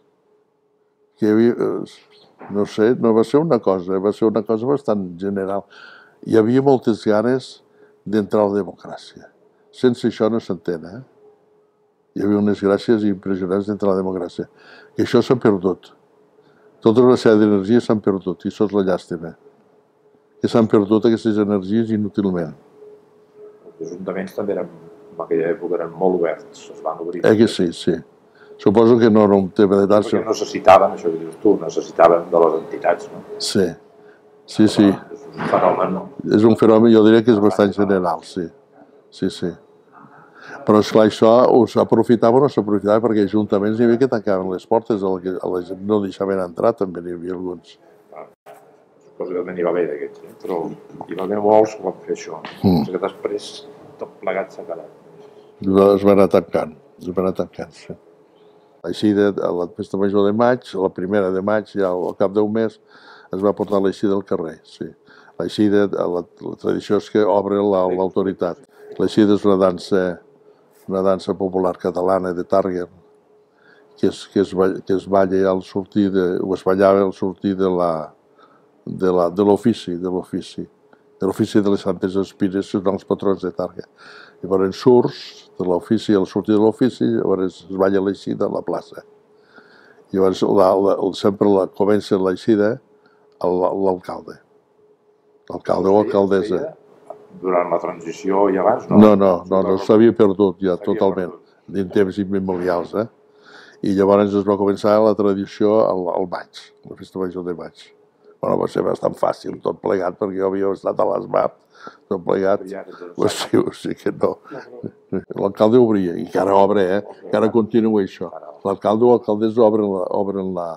que hi havia, no sé, no va ser una cosa, va ser una cosa bastant general. Hi havia moltes ganes d'entrar a la democràcia. Sense això no s'entén, eh? Hi havia unes gràcies impressionants d'entrar a la democràcia. I això s'ha perdut. Tota una sèrie d'energies s'han perdut, i això és la llàstima. Que s'han perdut aquestes energies inútilment. Els ajuntaments també eren, en aquella època eren molt oberts, es van obrir. Eh que sí, sí. Suposo que no era un tema de tant... Perquè necessitaven, això que dius tu, necessitaven de les entitats, no? Sí, sí, sí. És un fenomen, no? És un fenomen, jo diria que és bastant general, sí. Sí, sí. Però, esclar, això s'aprofitava o no s'aprofitava, perquè ajuntaments hi havia que tancaven les portes, a la gent no deixaven entrar, també n'hi havia alguns. Suposo que també n'hi va haver d'aquests, eh? Però hi va haver molts que van fer això. Mm. Que després tot plegat s'ha quedat. Es va anar tancant, es va anar tancant, sí. L'eixida, a la festa major de maig, a la primera de maig, ja al cap d'un mes, es va portar l'eixida al carrer, sí. L'eixida, la, la tradició és que obre l'autoritat. L'eixida és una dansa, una dansa popular catalana de Tàrrega, que es, que es, que es balla al sortir, de, o es ballava al sortir de la de l'ofici, de l'ofici, de l'ofici de les Santes Espires, que són els patrons de Tàrrega. Llavors surts de l'ofici, al sortir de l'ofici, llavors es balla l'eixida a la plaça. Llavors la, la, sempre la, comença l'eixida l'alcalde. L'alcalde o alcaldessa. Durant la transició i abans, no? No, no, no, no s'havia perdut ja totalment, en temps immemorials, eh? I llavors es va començar la tradició al, al maig, la festa major de maig. Bueno, va ser bastant fàcil, tot plegat, perquè jo havia estat a l'Esmart, tot plegat. O sigui, o sigui que no. L'alcalde obria, i encara obre, eh? Encara continua això. L'alcalde o alcaldessa obren la, obren la,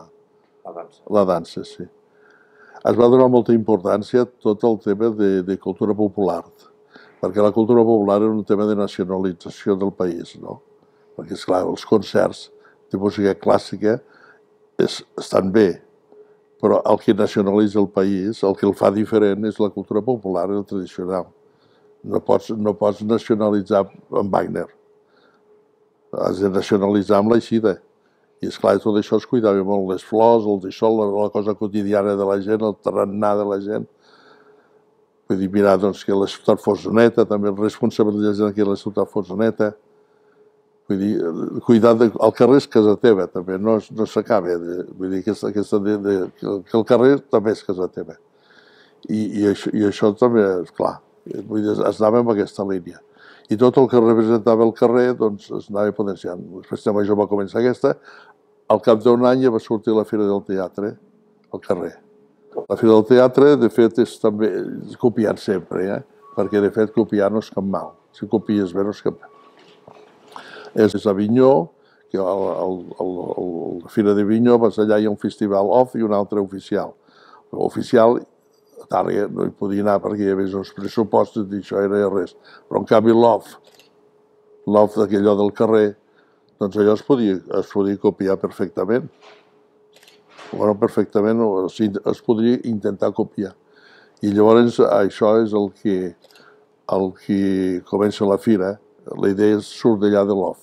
la dansa, sí. Es va donar molta importància a tot el tema de, de cultura popular, perquè la cultura popular era un tema de nacionalització del país, no? Perquè, esclar, els concerts de música clàssica és, estan bé, però el que nacionalitza el país, el que el fa diferent, és la cultura popular i la tradicional. No pots, no pots nacionalitzar amb Wagner. Has de nacionalitzar amb l'eixida. I, esclar, tot això es cuidava molt. Les flors, el dissol, la, la cosa quotidiana de la gent, el tarannà de la gent. Vull dir, mirar doncs, que la ciutat fos neta, també responsabilitzar que la ciutat fos neta. Vull dir, cuidar del carrer és casa teva, també, no, no s'acaba. Vull dir, aquesta, aquesta de, de, que el carrer també és casa teva. I, i, això, i això també, esclar, vull dir, es anava en aquesta línia. I tot el que representava el carrer, doncs, es anava potenciant. La festa major va començar aquesta, al cap d'un any ja va sortir la Fira del Teatre al carrer. La Fira del Teatre, de fet, és també copiant sempre, eh? Perquè, de fet, copiar no és cap mal. Si copies bé no és cap mal. És a Avinyó, que a la Fira d'Avinyó vas allà hi ha un festival off i un altre oficial. L'oficial, a Tàrrega no hi podia anar perquè hi havia uns pressupostos i això era res. Però en canvi l'off, l'off d'aquellò del carrer, doncs allò es podia, es podia copiar perfectament. Bueno, perfectament es podria intentar copiar. I llavors això és el que, el que comença la fira. La idea és surt d'allà de l'off.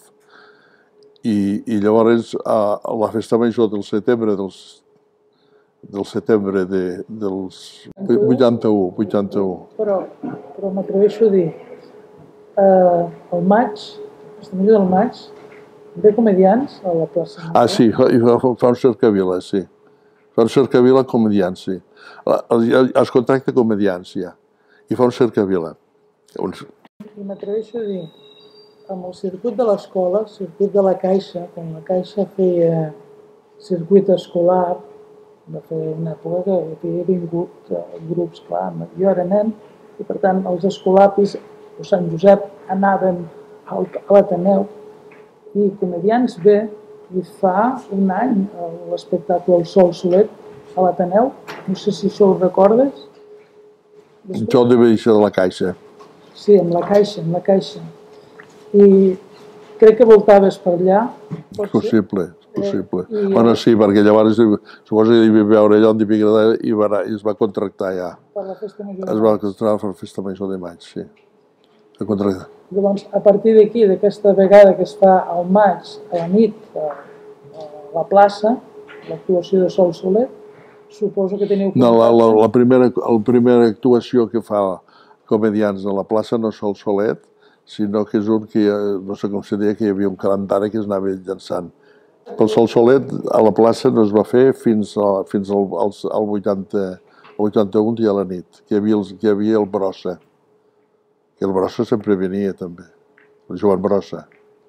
I, i llavors a, a la festa major del setembre dels, del setembre de, dels vuitanta-u, vuitanta-u. Però, però m'atreveixo a dir, eh, al maig, la festa major del maig, ve comedians a la plaça Major. Ah, sí, fa, fa un cercavila, sí. Fa un cercavila comedians, sí. Es contracta comedians, ja. I fa un cercavila. Uns... I m'atreveixo a dir, amb el circuit de l'escola, el circuit de la Caixa, quan la Caixa feia circuit escolar, va fer una època que havia vingut grups, clar, jo era nen, i per tant els escolapis o Sant Josep anaven a l'Ateneu, i Comedians ve i fa un any l'espectacle El Sol Solet a l'Ateneu, no sé si això ho recordes. Això deve ser de la Caixa. Sí, amb la Caixa, amb la Caixa. I crec que voltaves per allà. És possible, és possible. Eh, i... Bueno, sí, perquè llavors suposo que hi va veure allò on hi va agradar i, va, i es va contractar ja. Per la festa major de maig. Es va contractar per la festa major de maig, sí. de contracte. Llavors, a partir d'aquí, d'aquesta vegada que es fa al maig, a la nit, a la plaça, l'actuació de Sol Solet, suposo que teniu contacte... No, la, la, la, primera, la primera actuació que fa comedians a la plaça no és Sol Solet, sinó que és un que, no sé com se deia, que hi havia un calendari que es anava llançant. Pel Sol Solet a la plaça no es va fer fins, a, fins al, als, al vuitanta-un dia a la nit, que hi havia, els, que hi havia el Brossa, que el Brossa sempre venia també, el Joan Brossa.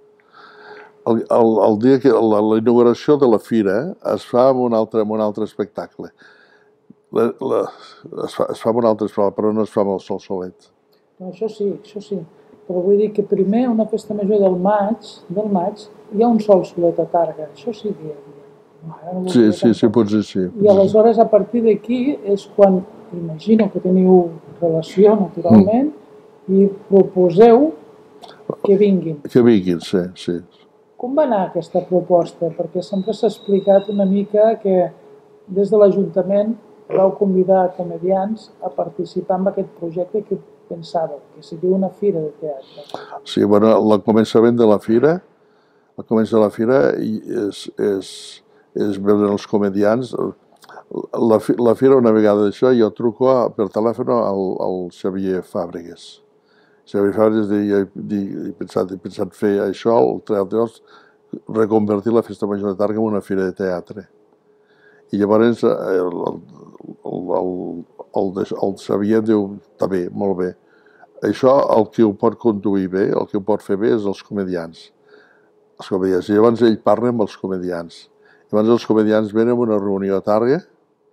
El, el, el dia que la, la inauguració de la fira es fa amb un altre, amb un altre espectacle. La, la, es, fa, es fa amb un altre espectacle, però no es fa amb el Sol Solet. No, això sí, això sí. Però vull dir que primer una festa major del maig, del maig, hi ha un Sol Solet a Tàrrega. Això sí que hi havia. No, no sí, sí, sí, potser sí. Potser. I aleshores, a partir d'aquí, és quan, imagino que teniu relació, naturalment, mm. i proposeu que vinguin. Que vinguin, sí, sí. Com va anar aquesta proposta? Perquè sempre s'ha explicat una mica que des de l'Ajuntament vau convidar comedians a participar en aquest projecte que pensàveu, que seria una fira de teatre. Sí, bueno, el començament de la fira, el començament de la fira és, és, és veure els comedians. La, la fira, una vegada d'això, jo truco a, per telèfon al, al Xavier Fàbregas. Xavier Fàbregas deia, he pensat, he pensat fer això, el teatre, reconvertir la Festa Major de Tàrrega en una fira de teatre. I llavors el, el, el, el, el Xavier diu, està bé, molt bé. Això el que ho pot conduir bé, el que ho pot fer bé és els comedians. Els comedians. I llavors ell parla amb els comedians. Llavors els comedians venen a una reunió a Tàrrega,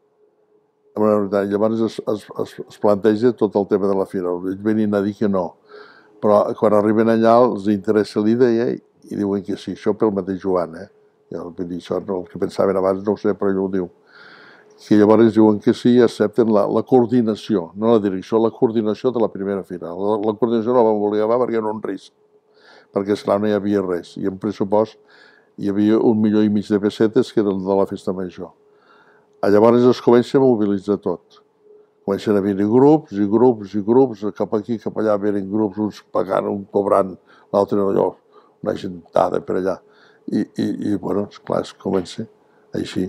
llavors es, es, es, es planteja tot el tema de la fira. Ells venen a dir que no. Però quan arriben allà els interessa la idea i diuen que sí, això pel mateix Joan, eh? Jo, vull dir, això no, el que pensaven abans no ho sé, però ell ho diu. Que llavors diuen que sí i accepten la, la coordinació, no la direcció, la coordinació de la primera fira. La, la coordinació no la van voler agafar perquè era un risc, perquè esclar no hi havia res. I en pressupost hi havia un milió i mig de pessetes que eren de la festa major. Llavors es comença a mobilitzar tot. Comencen a venir grups i grups i grups, cap aquí, cap allà, venen grups, uns pagant, un cobrant, l'altre allò, una gentada per allà. I, i, i bueno, esclar, es comença així.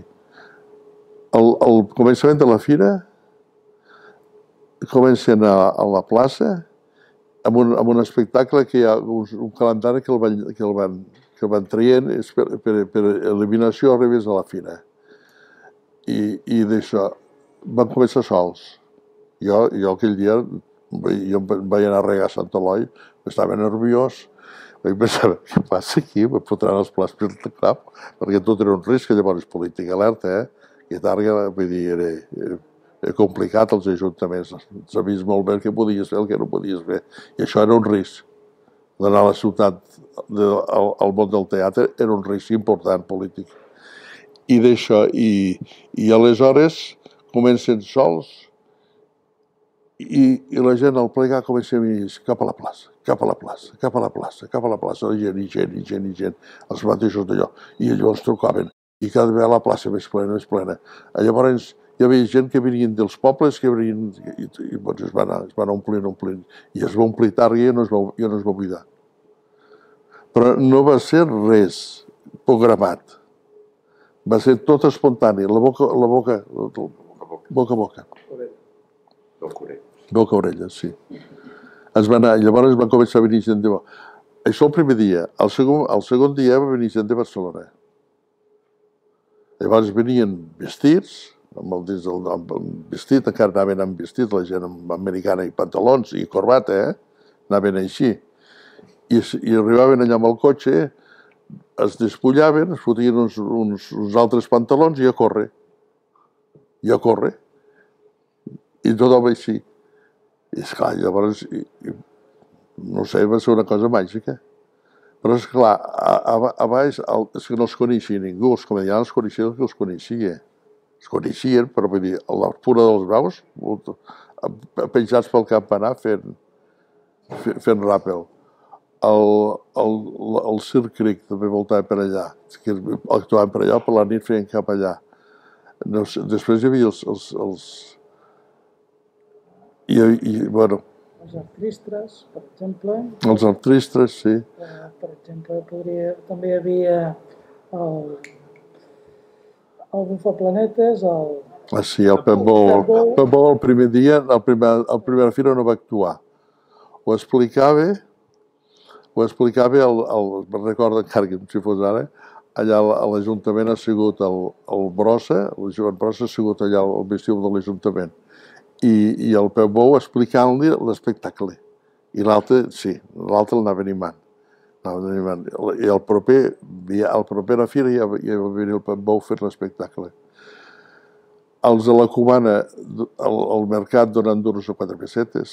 El, el començament de la fira comencen a, a la plaça amb un, amb un espectacle que hi ha un, un calendari que el van, que el van, que el van traient per, per, per eliminació arribes a la fira. I, i d'això van començar sols. Jo, jo aquell dia jo em vaig anar a regar a Sant Eloi, estava nerviós, vaig pensar, què passa aquí? Me fotran els plats per el cap, perquè tot era un risc, llavors política alerta, eh? I a Tàrrega, vull dir, era, era complicat els ajuntaments. Sabies molt bé el que podies fer, el que no podies fer. I això era un risc. D'anar a la ciutat, de, al, al món del teatre, era un risc important polític. I d'això, i, i aleshores comencen sols i, i la gent al plegar comença a venir cap a la plaça, cap a la plaça, cap a la plaça, cap a la plaça, la gent i gent i gent i gent, els mateixos d'allò. I llavors trucaven. I cada vegada la plaça més plena, més plena. Llavors hi havia gent que venien dels pobles que venien, i, i doncs es van, es van omplint, omplint. I es va omplir Tàrrega i no es va, ja no es va buidar. Però no va ser res programat. Va ser tot espontani, la boca, la boca, boca a boca. Boca a orella, sí. Es va anar, llavors van començar a venir gent de... Això el primer dia. El segon, el segon dia va venir gent de Barcelona. Llavors venien vestits, amb el dins del amb vestit, encara anaven amb vestit, la gent amb americana i pantalons i corbata, eh? Anaven així. I, i arribaven allà amb el cotxe, es despullaven, es fotien uns, uns, uns altres pantalons i a córrer. I a córrer. I tothom així. I esclar, llavors, i, i, no sé, va ser una cosa màgica. Però, esclar, a, a, a baix el, és que no els coneixia ningú, els comedians coneixien que els coneixia. Es coneixien, però vull dir, a la pura dels braus, penjats pel campanar fent, fent ràpel. El, el, el Circ Cric també voltava per allà, que actuaven per allà, per la nit feien cap allà. No sé, després hi havia els... els, els i, i, bueno, els artristres, per exemple. Els artristres, sí. Eh, per exemple, podria, també hi havia el, el Bufaplanetes, el... Ah, sí, el Pep Bou. El Pep Bou el primer dia, el primer, el primer fira no va actuar. Ho explicava, ho explicava, el, el, me'n recordo encara que si fos ara, allà a l'Ajuntament ha sigut el, el Brossa, el Joan Brossa ha sigut allà al vestíbul de l'Ajuntament. I, i el Pep Bou explicant-li l'espectacle. I l'altre, sí, l'altre l'anava animant. animant. I el proper, el proper a fira ja, ja va venir el Pep Bou fent l'espectacle. Els de la Cubana, al, al mercat donant duros o quatre pessetes.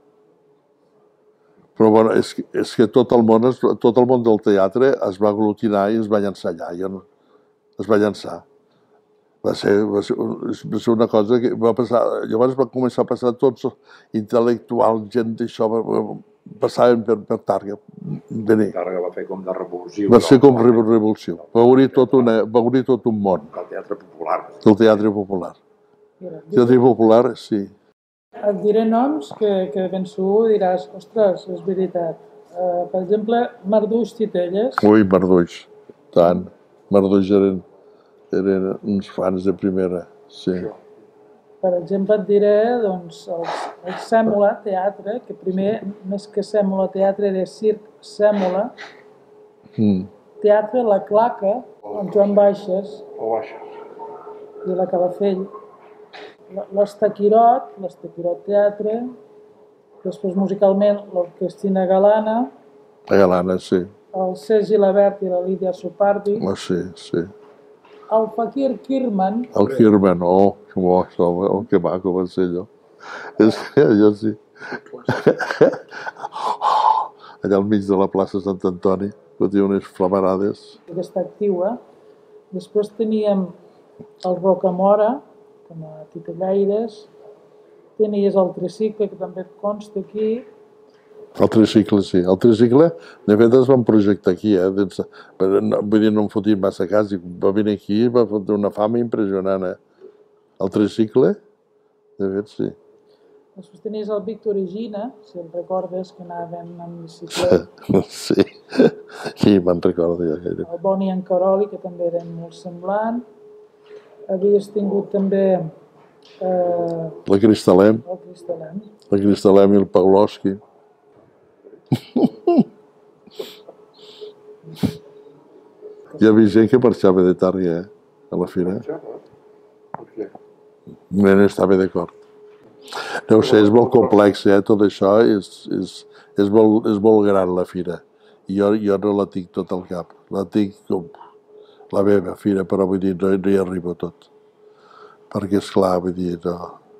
Però bueno, és, és que tot el món, tot el món del teatre es va aglutinar i es va llançar allà. Ja no, es va llançar. Va ser, va, ser, va ser una cosa que va passar... Llavors va començar a passar tots intel·lectuals, gent d'això, passaven per, per Tàrrega. Tàrrega va fer com de revolució. Va ser com revolució. Va obrir tot, una, va obrir tot un món. El teatre popular. El teatre popular. El teatre popular, sí. Et diré noms que, que ben segur diràs, ostres, és veritat. Uh, per exemple, Marduix Titelles. Ui, Marduix, tant. Marduix eren, eren uns fans de primera, sí. Per exemple, et diré doncs, el, el Sèmola Teatre, que primer, més que Sèmola Teatre, era Circ Sèmola. Mm. Teatre La Claca, amb Joan Baixes. O Baixes. I la Calafell. L'Estaquirot, l'Estaquirot Teatre. Després, musicalment, l'Orquestina Galana. La Galana, sí. El Sergi Labert i la Lídia Sopardi. Oh, sí, sí. El Fakir Kirman. El Kirman, oh, que bo, oh, que maco va ser allò. És que allò sí. Allà al mig de la plaça Sant Antoni, fotia unes flamarades. Aquesta activa. Després teníem el Rocamora, com a titellaires. Tenies el Tricicle, que també et consta aquí. El Tricicle, sí. El Tricicle, de fet, es van projectar aquí, eh? Vull dir, no em fotia massa cas. Va venir aquí i va fotre una fama impressionant, eh? El Tricicle, de fet, sí. Després tenies el Víctor i Gina, si el recordes, que anaven amb bicicleta. Sí, sí, me'n recordo ja gaire. El Boni i en Caroli, que també eren molt semblants. Havies tingut també... Eh, la Cristalem. El Cristalem. La Cristalem i el Pawlowski. Hi havia gent que marxava de Tàrrega, eh? A la fira. Per què? No estava d'acord. No ho sé, és molt complex, eh? Tot això és, és, és, molt, és molt gran, la fira. I jo, jo no la tinc tot al cap. La tinc com la meva fira, però vull dir, no, no hi arribo tot. Perquè, esclar, vull dir, no.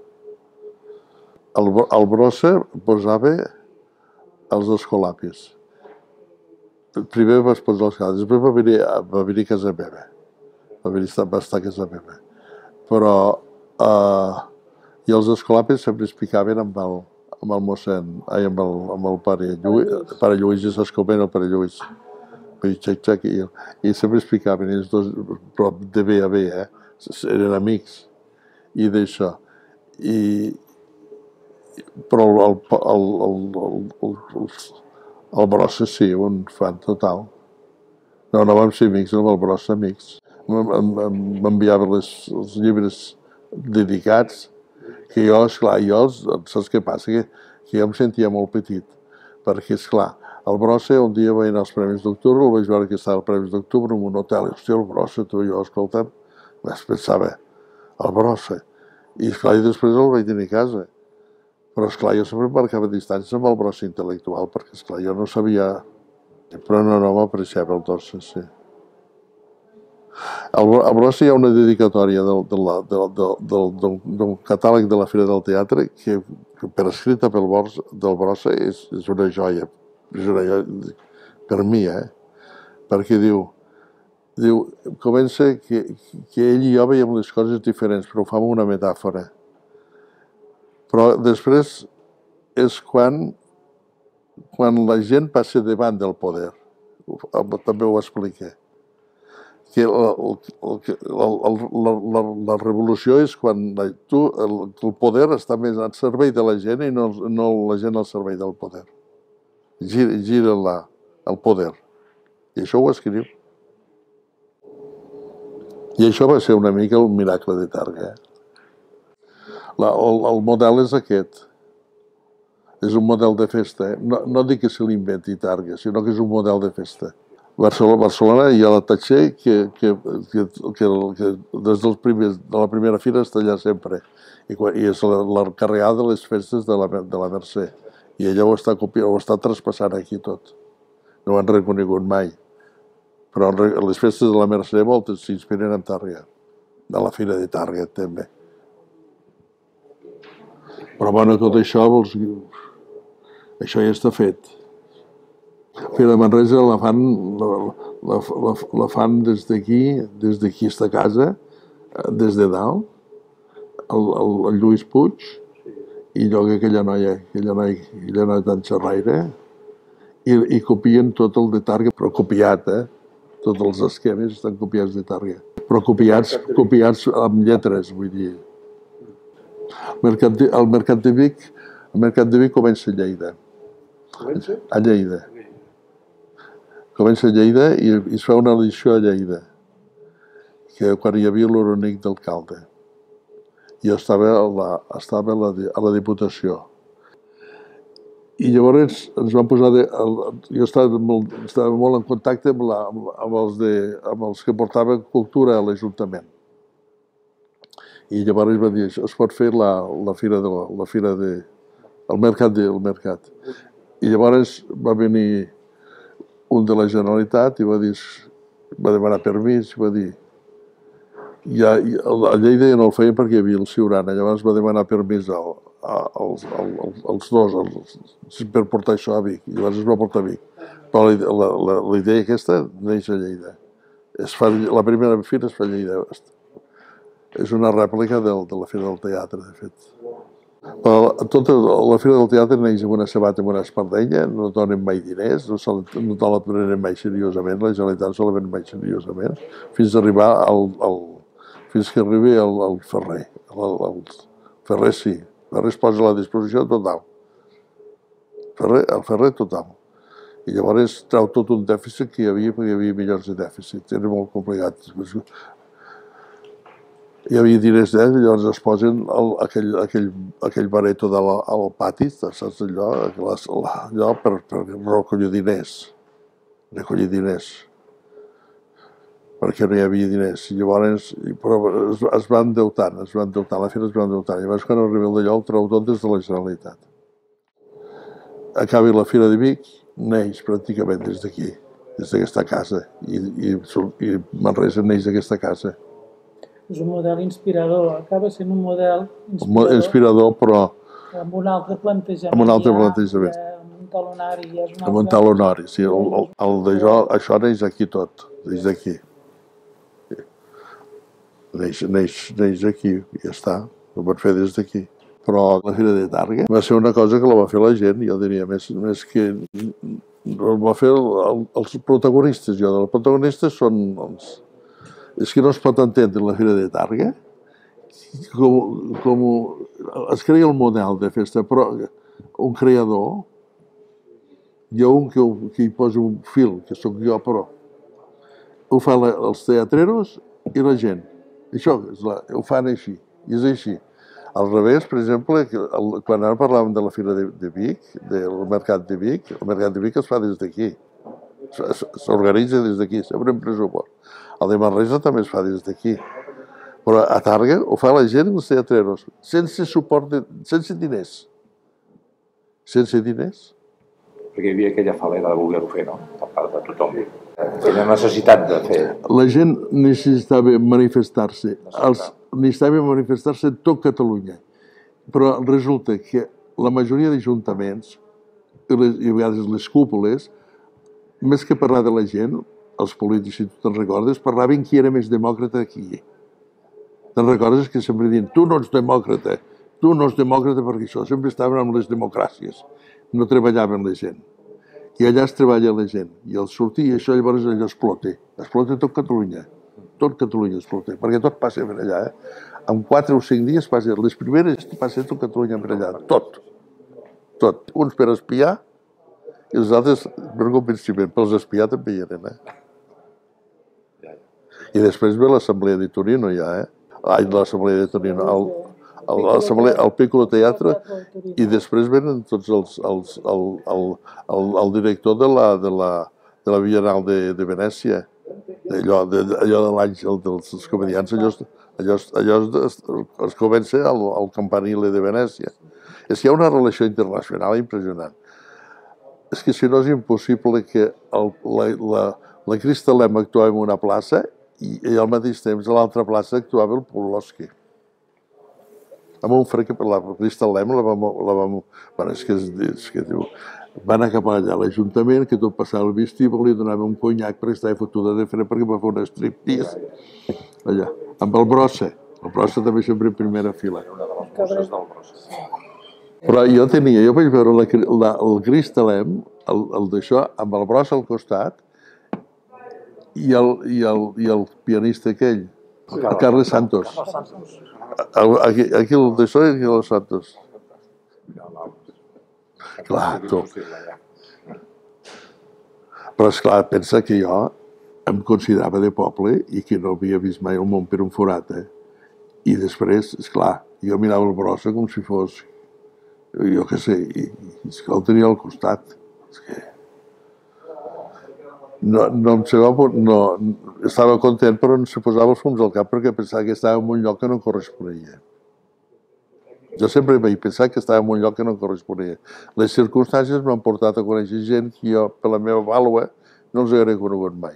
El, el Brossa posava els escolapis. Primer vas posar els escolapis, després va venir, va venir a casa meva. Va, venir, va estar a casa meva. Però... Uh, I els escolapis sempre es picaven amb el, amb el mossèn, ai, amb el, amb el pare Lluís, el pare Lluís i s'escopen el pare Lluís. Xec, xec, i, I sempre es picaven, ells dos, però de bé a bé, eh? Eren amics. I d'això. I, però el, el, el, el, el, el, el Brossa sí, un fan total. No, no vam ser amics, no, amb el Brossa amics. M'enviava els llibres dedicats, que jo, esclar, jo, saps què passa? Que, que jo em sentia molt petit, perquè, esclar, el Brossa un dia va anar als Premis d'Octubre, el vaig veure que estava als Premis d'Octubre en un hotel, i, hòstia, el Brossa, tu i jo, escolta'm, es pensava, el Brossa, i, esclar, i després el vaig tenir a casa. Però, esclar, jo sempre marcava distància amb el Brossa intel·lectual, perquè, esclar, jo no sabia... Però no, no m'apreciava el Dorsa, sí. Al Brossa hi ha una dedicatòria del, del, del, del, del, del catàleg de la Fira del Teatre que, que per escrita pel Brossa, del Brossa és, és una joia, és una joia per mi, eh? Perquè diu, diu comença que, que ell i jo veiem les coses diferents, però ho fa amb una metàfora. Però després és quan, quan la gent passa davant del poder, també ho explica. que la, la, la, la, la revolució és quan la, tu, el, el poder està més al servei de la gent i no, no la gent al servei del poder. Gira, gira la, el poder. I això ho escriu. I això va ser una mica el miracle de Tàrrega. La, el, el model és aquest. És un model de festa. Eh? No, no dic que se l'inventi Tàrrega, sinó que és un model de festa. Barcelona, Barcelona hi ha la Tatxer que, que, que, que, que des dels primers, de la primera fira està allà sempre. I, i és l'encarregada de les festes de la, de la Mercè. I ella ho està, copiant, ho està traspassant aquí tot. No ho han reconegut mai. Però les festes de la Mercè moltes s'inspiren en Tàrrega. De la Fira de Tàrrega, també. Però, bueno, tot això, vols... això ja està fet. La Fira de Manresa la fan, la, la, la, la fan des d'aquí, des d'aquí esta casa, des de dalt, el, el, el Lluís Puig, i lloga aquella noia, aquella noia, aquella noia tan xerraire, i, i copien tot el de Tàrrega, però copiat, eh? Tots els esquemes estan copiats de Tàrrega. Però copiats, copiats amb lletres, vull dir. El Mercat de, el Mercat de Vic, el Mercat de Vic comença a Lleida. Comença? A Lleida. Comença a Lleida i, i es fa una edició a Lleida, que quan hi havia l'Oronic d'alcalde. Jo estava a la, estava a la, a la Diputació. I llavors ens vam posar... De, el, jo estava molt, estava molt en contacte amb, la, amb, els de, amb els que portaven cultura a l'Ajuntament. I llavors va dir, es pot fer la, la fira de... La fira de el mercat del mercat. I llavors va venir un de la Generalitat i va dir, va demanar permís, va dir... Ja, a Lleida ja no el feien perquè hi havia el Siurana, llavors va demanar permís al, als, als, als dos els, per portar això a Vic, i llavors es va portar a Vic. Però la, la, la, la idea aquesta neix a Lleida. Es fa, la primera fira es fa a Lleida. És una rèplica del, de la Fira del Teatre, de fet. Però tota la Fira del Teatre neix amb una sabata, amb una espardenya, no donen mai diners, no, se, no te la prenen mai seriosament, la Generalitat no se la ven mai seriosament, fins a arribar al, al fins que arribi el, el Ferrer. El, el Ferrer sí, Ferrer es posa a la disposició total. Ferrer, el Ferrer total. I llavors treu tot un dèficit que hi havia, perquè hi havia milions de dèficit. Era molt complicat. Hi havia diners d'ells, i llavors es posen el, aquell, aquell, aquell bareto de la, al pati, saps allò? Allò per, per recollir diners. Recollir diners. Perquè no hi havia diners. I llavors però es, es va endeutant, es va endeutant, la fira es va endeutant. I llavors quan arriba el d'allò el treu tot des de la Generalitat. Acabi la Fira de Vic, neix pràcticament des d'aquí, des d'aquesta casa. I, i, i Manresa neix d'aquesta casa. És un model inspirador, acaba sent un model inspirador. Inspirador, però... Amb un altre plantejament. Amb un altre plantejament. Amb un talonari. És un amb un talonari, sí. El, el, el d'això, això neix aquí tot, neix d'aquí. Neix, neix, neix aquí, i ja està. Ho van fer des d'aquí. Però la Fira de Tàrrega va ser una cosa que la va fer la gent, jo diria, més, més que... El va fer el, el, els protagonistes, jo. Els protagonistes són els... És que no es pot entendre la Fira de Tàrrega com, com... Es crea el model de festa, però un creador, hi ha un que, que hi posa un fil, que sóc jo, però ho fan els teatreros i la gent. Això la, ho fan així, i és així. Al revés, per exemple, el, quan ara parlàvem de la Fira de, de Vic, del Mercat de Vic, el Mercat de Vic es fa des d'aquí. S'organitza des d'aquí, sempre en pressupost. El de Manresa també es fa des d'aquí. Però a Tàrrega ho fa la gent i els teatreros, sense suport, de, sense diners. Sense diners. Perquè hi havia aquella falera de voler-ho fer, no? Per part de tothom. Aquella necessitat de fer. La gent necessitava manifestar-se. Necessitava manifestar-se en tot Catalunya. Però resulta que la majoria d'ajuntaments, i, les, i a vegades les cúpules, més que parlar de la gent, els polítics, si tu te'n recordes, parlaven qui era més demòcrata aquí. Te'n recordes que sempre diuen, tu no ets demòcrata, tu no ets demòcrata perquè això, sempre estaven amb les democràcies, no treballaven la gent. I allà es treballa la gent, i al sortir això llavors allò explota, explota tot Catalunya. tot Catalunya explota, perquè tot passa per allà, eh? En quatre o cinc dies passa, les primeres passa tot Catalunya per allà, tot, tot. Uns per espiar i els altres per convenciment, però els espiar també hi eren, eh? I després ve l'Assemblea de Torino ja, eh? Ai, l'Assemblea de Torino, el, el, el Piccolo Teatre, i després venen tots els, els, el, el, el, el director de la, de la, de la Bienal de, de Venècia, allò de, allò de l'Àngel dels comedians, allò, allò, allò es, es comença al, al Campanile de Venècia. És que hi ha una relació internacional impressionant. És que si no és impossible que el, la, la, la Cristalem actuava en una plaça i, i al mateix temps a l'altra plaça actuava el Pavlovsky. Amb un fred que per la Cristalem la vam... La vam bueno, és que, és, és que diu... Va anar cap allà a l'Ajuntament, que tot passava al vestíbul, li donava un conyac perquè estava fotuda de fred perquè va fer un striptease allà, amb el Brossa. El Brossa també sempre en primera fila. Una de les bosses del Brossa. Però jo tenia, jo vaig veure la, la, el Cristalem, el, el d'això, amb el Brossa al costat, i el, i el, i el pianista aquell, el Carles Santos. Aquí, aquí el d'això i aquí el Santos. Clar, tu. Però esclar, pensa que jo em considerava de poble i que no havia vist mai el món per un forat, eh? I després, esclar, jo mirava el Brossa com si fos, jo què sé, i, i és que el tenia al costat. És que... No, no em sabava, no, estava content, però no se posava els fums al cap perquè pensava que estava en un lloc que no corresponia. Jo sempre vaig pensar que estava en un lloc que no corresponia. Les circumstàncies m'han portat a conèixer gent que jo, per la meva vàlua, no els hagués conegut mai.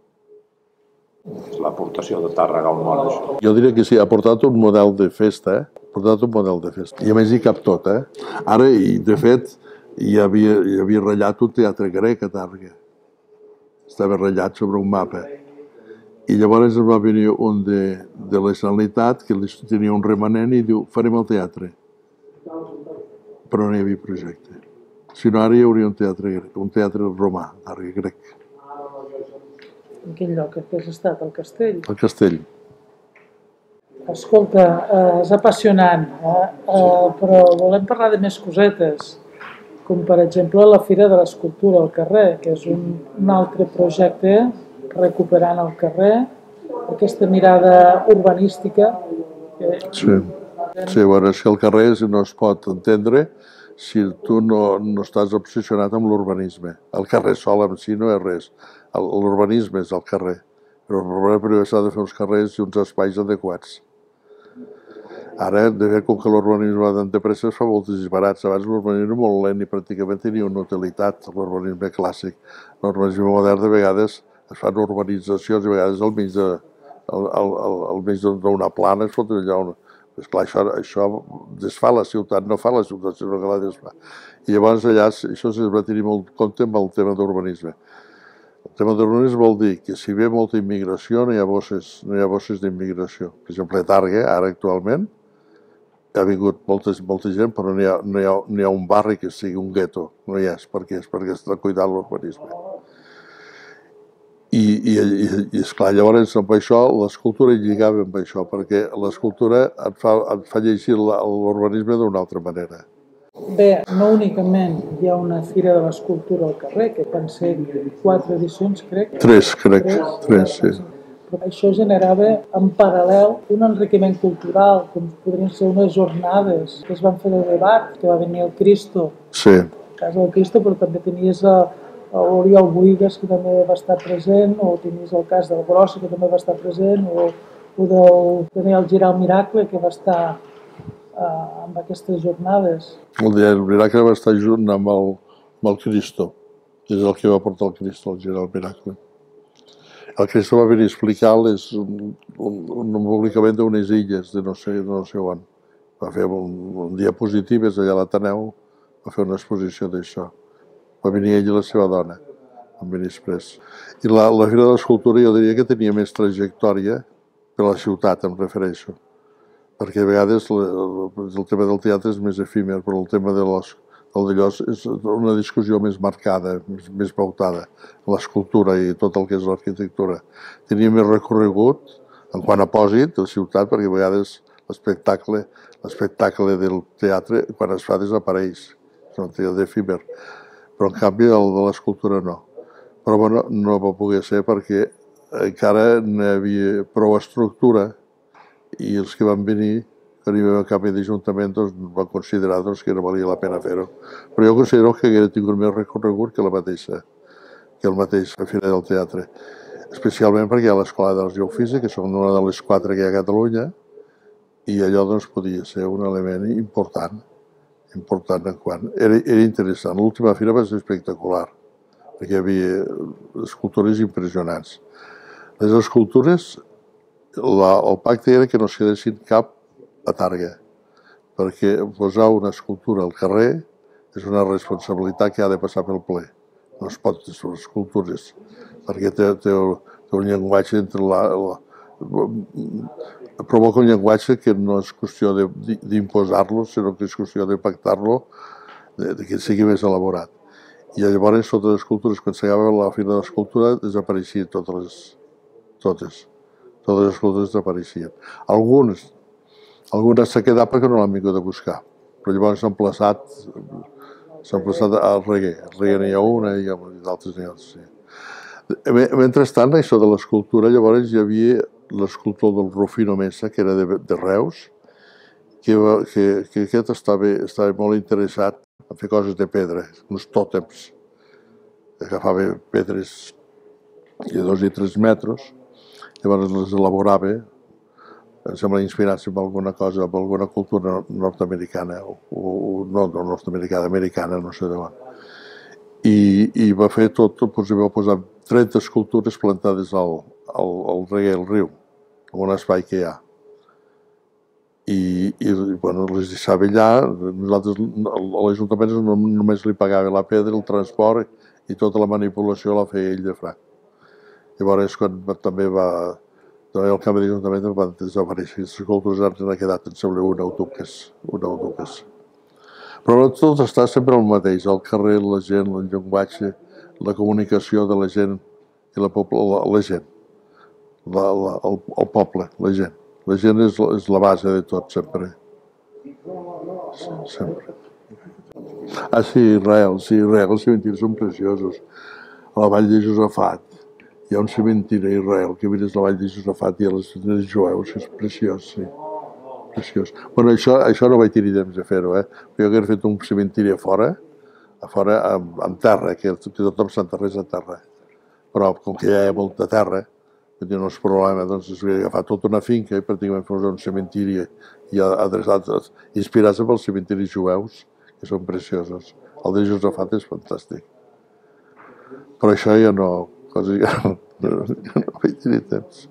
L'aportació de Tàrrega al món, això. Jo diria que sí, ha portat un model de festa, eh? Ha portat un model de festa. I a més hi cap tot, eh? Ara, i de fet, hi havia, hi havia ratllat un teatre grec a Tàrrega. Estava ratllat sobre un mapa. I llavors em va venir un de, de la Generalitat que tenia un remanent i diu, farem el teatre. Però no hi havia projecte. Si no, ara hi hauria un teatre grec, un teatre romà, Tàrrega grec. En quin lloc has estat? Al Castell? Al Castell. Escolta, eh, és apassionant, eh? Eh, però volem parlar de més cosetes, com per exemple la Fira de l'Escultura al carrer, que és un, un altre projecte recuperant el carrer, aquesta mirada urbanística. Que... Sí. Sí, bueno, és que el carrer no es pot entendre si tu no, no estàs obsessionat amb l'urbanisme. El carrer sol en si no és res. L'urbanisme és el carrer. Però primer s'ha de fer uns carrers i uns espais adequats. Ara, de fet, com que l'urbanisme va de pressa, es fa molts disbarats. Abans l'urbanisme molt lent i pràcticament tenia una utilitat, l'urbanisme clàssic. L'urbanisme modern, de vegades, es fan urbanitzacions, i a vegades al mig de, al, al, al mig d'una plana es foten allà una... Esclar, això, això desfà la ciutat, no fa la ciutat, sinó que la desfà. I llavors allà això es va tenir molt compte amb el tema d'urbanisme. El tema d'urbanisme vol dir que si ve molta immigració no hi ha bosses, no hi ha bosses d'immigració. Per exemple, a Tàrrega, ara actualment, ha vingut molta, molta gent, però no hi, ha, no, hi ha, no hi ha un barri que sigui un gueto. No hi és, perquè és perquè està cuidant l'urbanisme. I, i, i, i esclar, llavors amb això l'escultura hi lligava amb això, perquè l'escultura et fa, et fa llegir l'urbanisme d'una altra manera. Bé, no únicament hi ha una Fira de l'Escultura al carrer, que van ser quatre edicions, crec. Tres, crec. Tres, Tres sí. Però això generava en paral·lel un enriquiment cultural, com podrien ser unes jornades que es van fer de debat, que va venir el Cristo, sí. a casa del Cristo, però també tenies l'Oriol Bohigas, que també va estar present, o tenies el cas del Brossa, que també va estar present, o, o del Daniel Giral Miracle, que va estar uh, amb aquestes jornades. El Daniel Miracle va estar junt amb el, amb el Cristo, és el que va portar el Cristo, el Giral Miracle. El Cristo va venir a explicar les, un, un, un publicament d'unes illes de no sé, de no sé on. Va fer un, un diapositives allà a l'Ateneu, va fer una exposició d'això. Va venir ell i la seva dona, van venir després. I la, la Fira de l'Escultura jo diria que tenia més trajectòria per la ciutat, em refereixo. Perquè a vegades el, el tema del teatre és més efímer, però el tema de, les, El d'allò és una discussió més marcada, més pautada, l'escultura i tot el que és l'arquitectura. Tenia més recorregut en quant a pòsit de la ciutat, perquè a vegades l'espectacle l'espectacle del teatre, quan es fa, desapareix. És un teatre efímer. Però, en canvi, el de l'escultura no. Però, bueno, no va poder ser perquè encara n'hi havia prou estructura i els que van venir, quan hi va haver un canvi d'Ajuntament, doncs, van considerar doncs, que no valia la pena fer-ho. Però jo considero que haguera tingut més recorregut que la mateixa, que el mateix Fira del Teatre. Especialment perquè hi ha l'Escola d'Arts i Oficis, que són una de les quatre que hi ha a Catalunya, i allò doncs, podia ser un element important, important en quant. Era, era interessant. L'última fira va ser espectacular, perquè hi havia escultures impressionants. Les escultures, la, el pacte era que no es quedessin cap a Tàrrega, perquè posar una escultura al carrer és una responsabilitat que ha de passar pel ple. No es pot fer les escultures, perquè té, té, té un llenguatge entre la, la provoca un llenguatge que no és qüestió d'imposar-lo, sinó que és qüestió de pactar-lo, de, de que sigui més elaborat. I llavors, totes les escultures, quan s'acabava la fira de l'escultura, desapareixien totes les, totes. Totes les escultures desapareixien. Algunes, algunes s'ha quedat perquè no l'han vingut a buscar, però llavors s'ha emplaçat, s'ha emplaçat al Reguer. Al Reguer n'hi ha una i d'altres n'hi ha altres. Sí. Mentrestant, això de l'escultura, llavors hi havia l'escultor del Rufino Mesa, que era de, de Reus, que, que, que aquest estava, estava molt interessat en fer coses de pedra, uns tòtems. Agafava pedres de dos i tres metres, llavors les elaborava, em sembla inspirar-se en alguna cosa, en alguna cultura nord-americana, o, o no, no nord-americana, americana, no sé d'on. I, I va fer tot, doncs, va posar trenta escultures plantades al, al, al Reguer, al riu, en un espai que hi ha. I, i bueno, les deixava allà, nosaltres, a l'Ajuntament només li pagava la pedra, el transport i tota la manipulació la feia ell de franc. Llavors, quan també va, també el canvi d'Ajuntament van desaparèixer, les escultures han quedat, em sembla, una o dues, una o dues. Però tot està sempre el mateix, el carrer, la gent, el llenguatge, la comunicació de la gent i la, la, la gent, la, la, el, el poble, la gent. La gent és, és la base de tot, sempre. Sempre. Ah, sí, Israel, sí, Israel, els cementiris són preciosos. A la vall de Josafat hi ha un cementiri a Israel, que mires la vall de Josafat i a les, les jueus, és preciós, sí. Preciós. Bueno, això, això no vaig tenir temps de fer-ho, eh? Jo hauria fet un cementiri a fora, a fora amb, amb terra, que, que tothom s'enterrés a terra. Però com que ja hi ha molta terra, no és problema, doncs es havia agafat tota una finca i pràcticament fer un cementiri i adreçat, inspirat-se pels cementiris jueus, que són preciosos. El de Josafat és fantàstic. Però això ja no, cosa que no, no, no vaig tenir temps.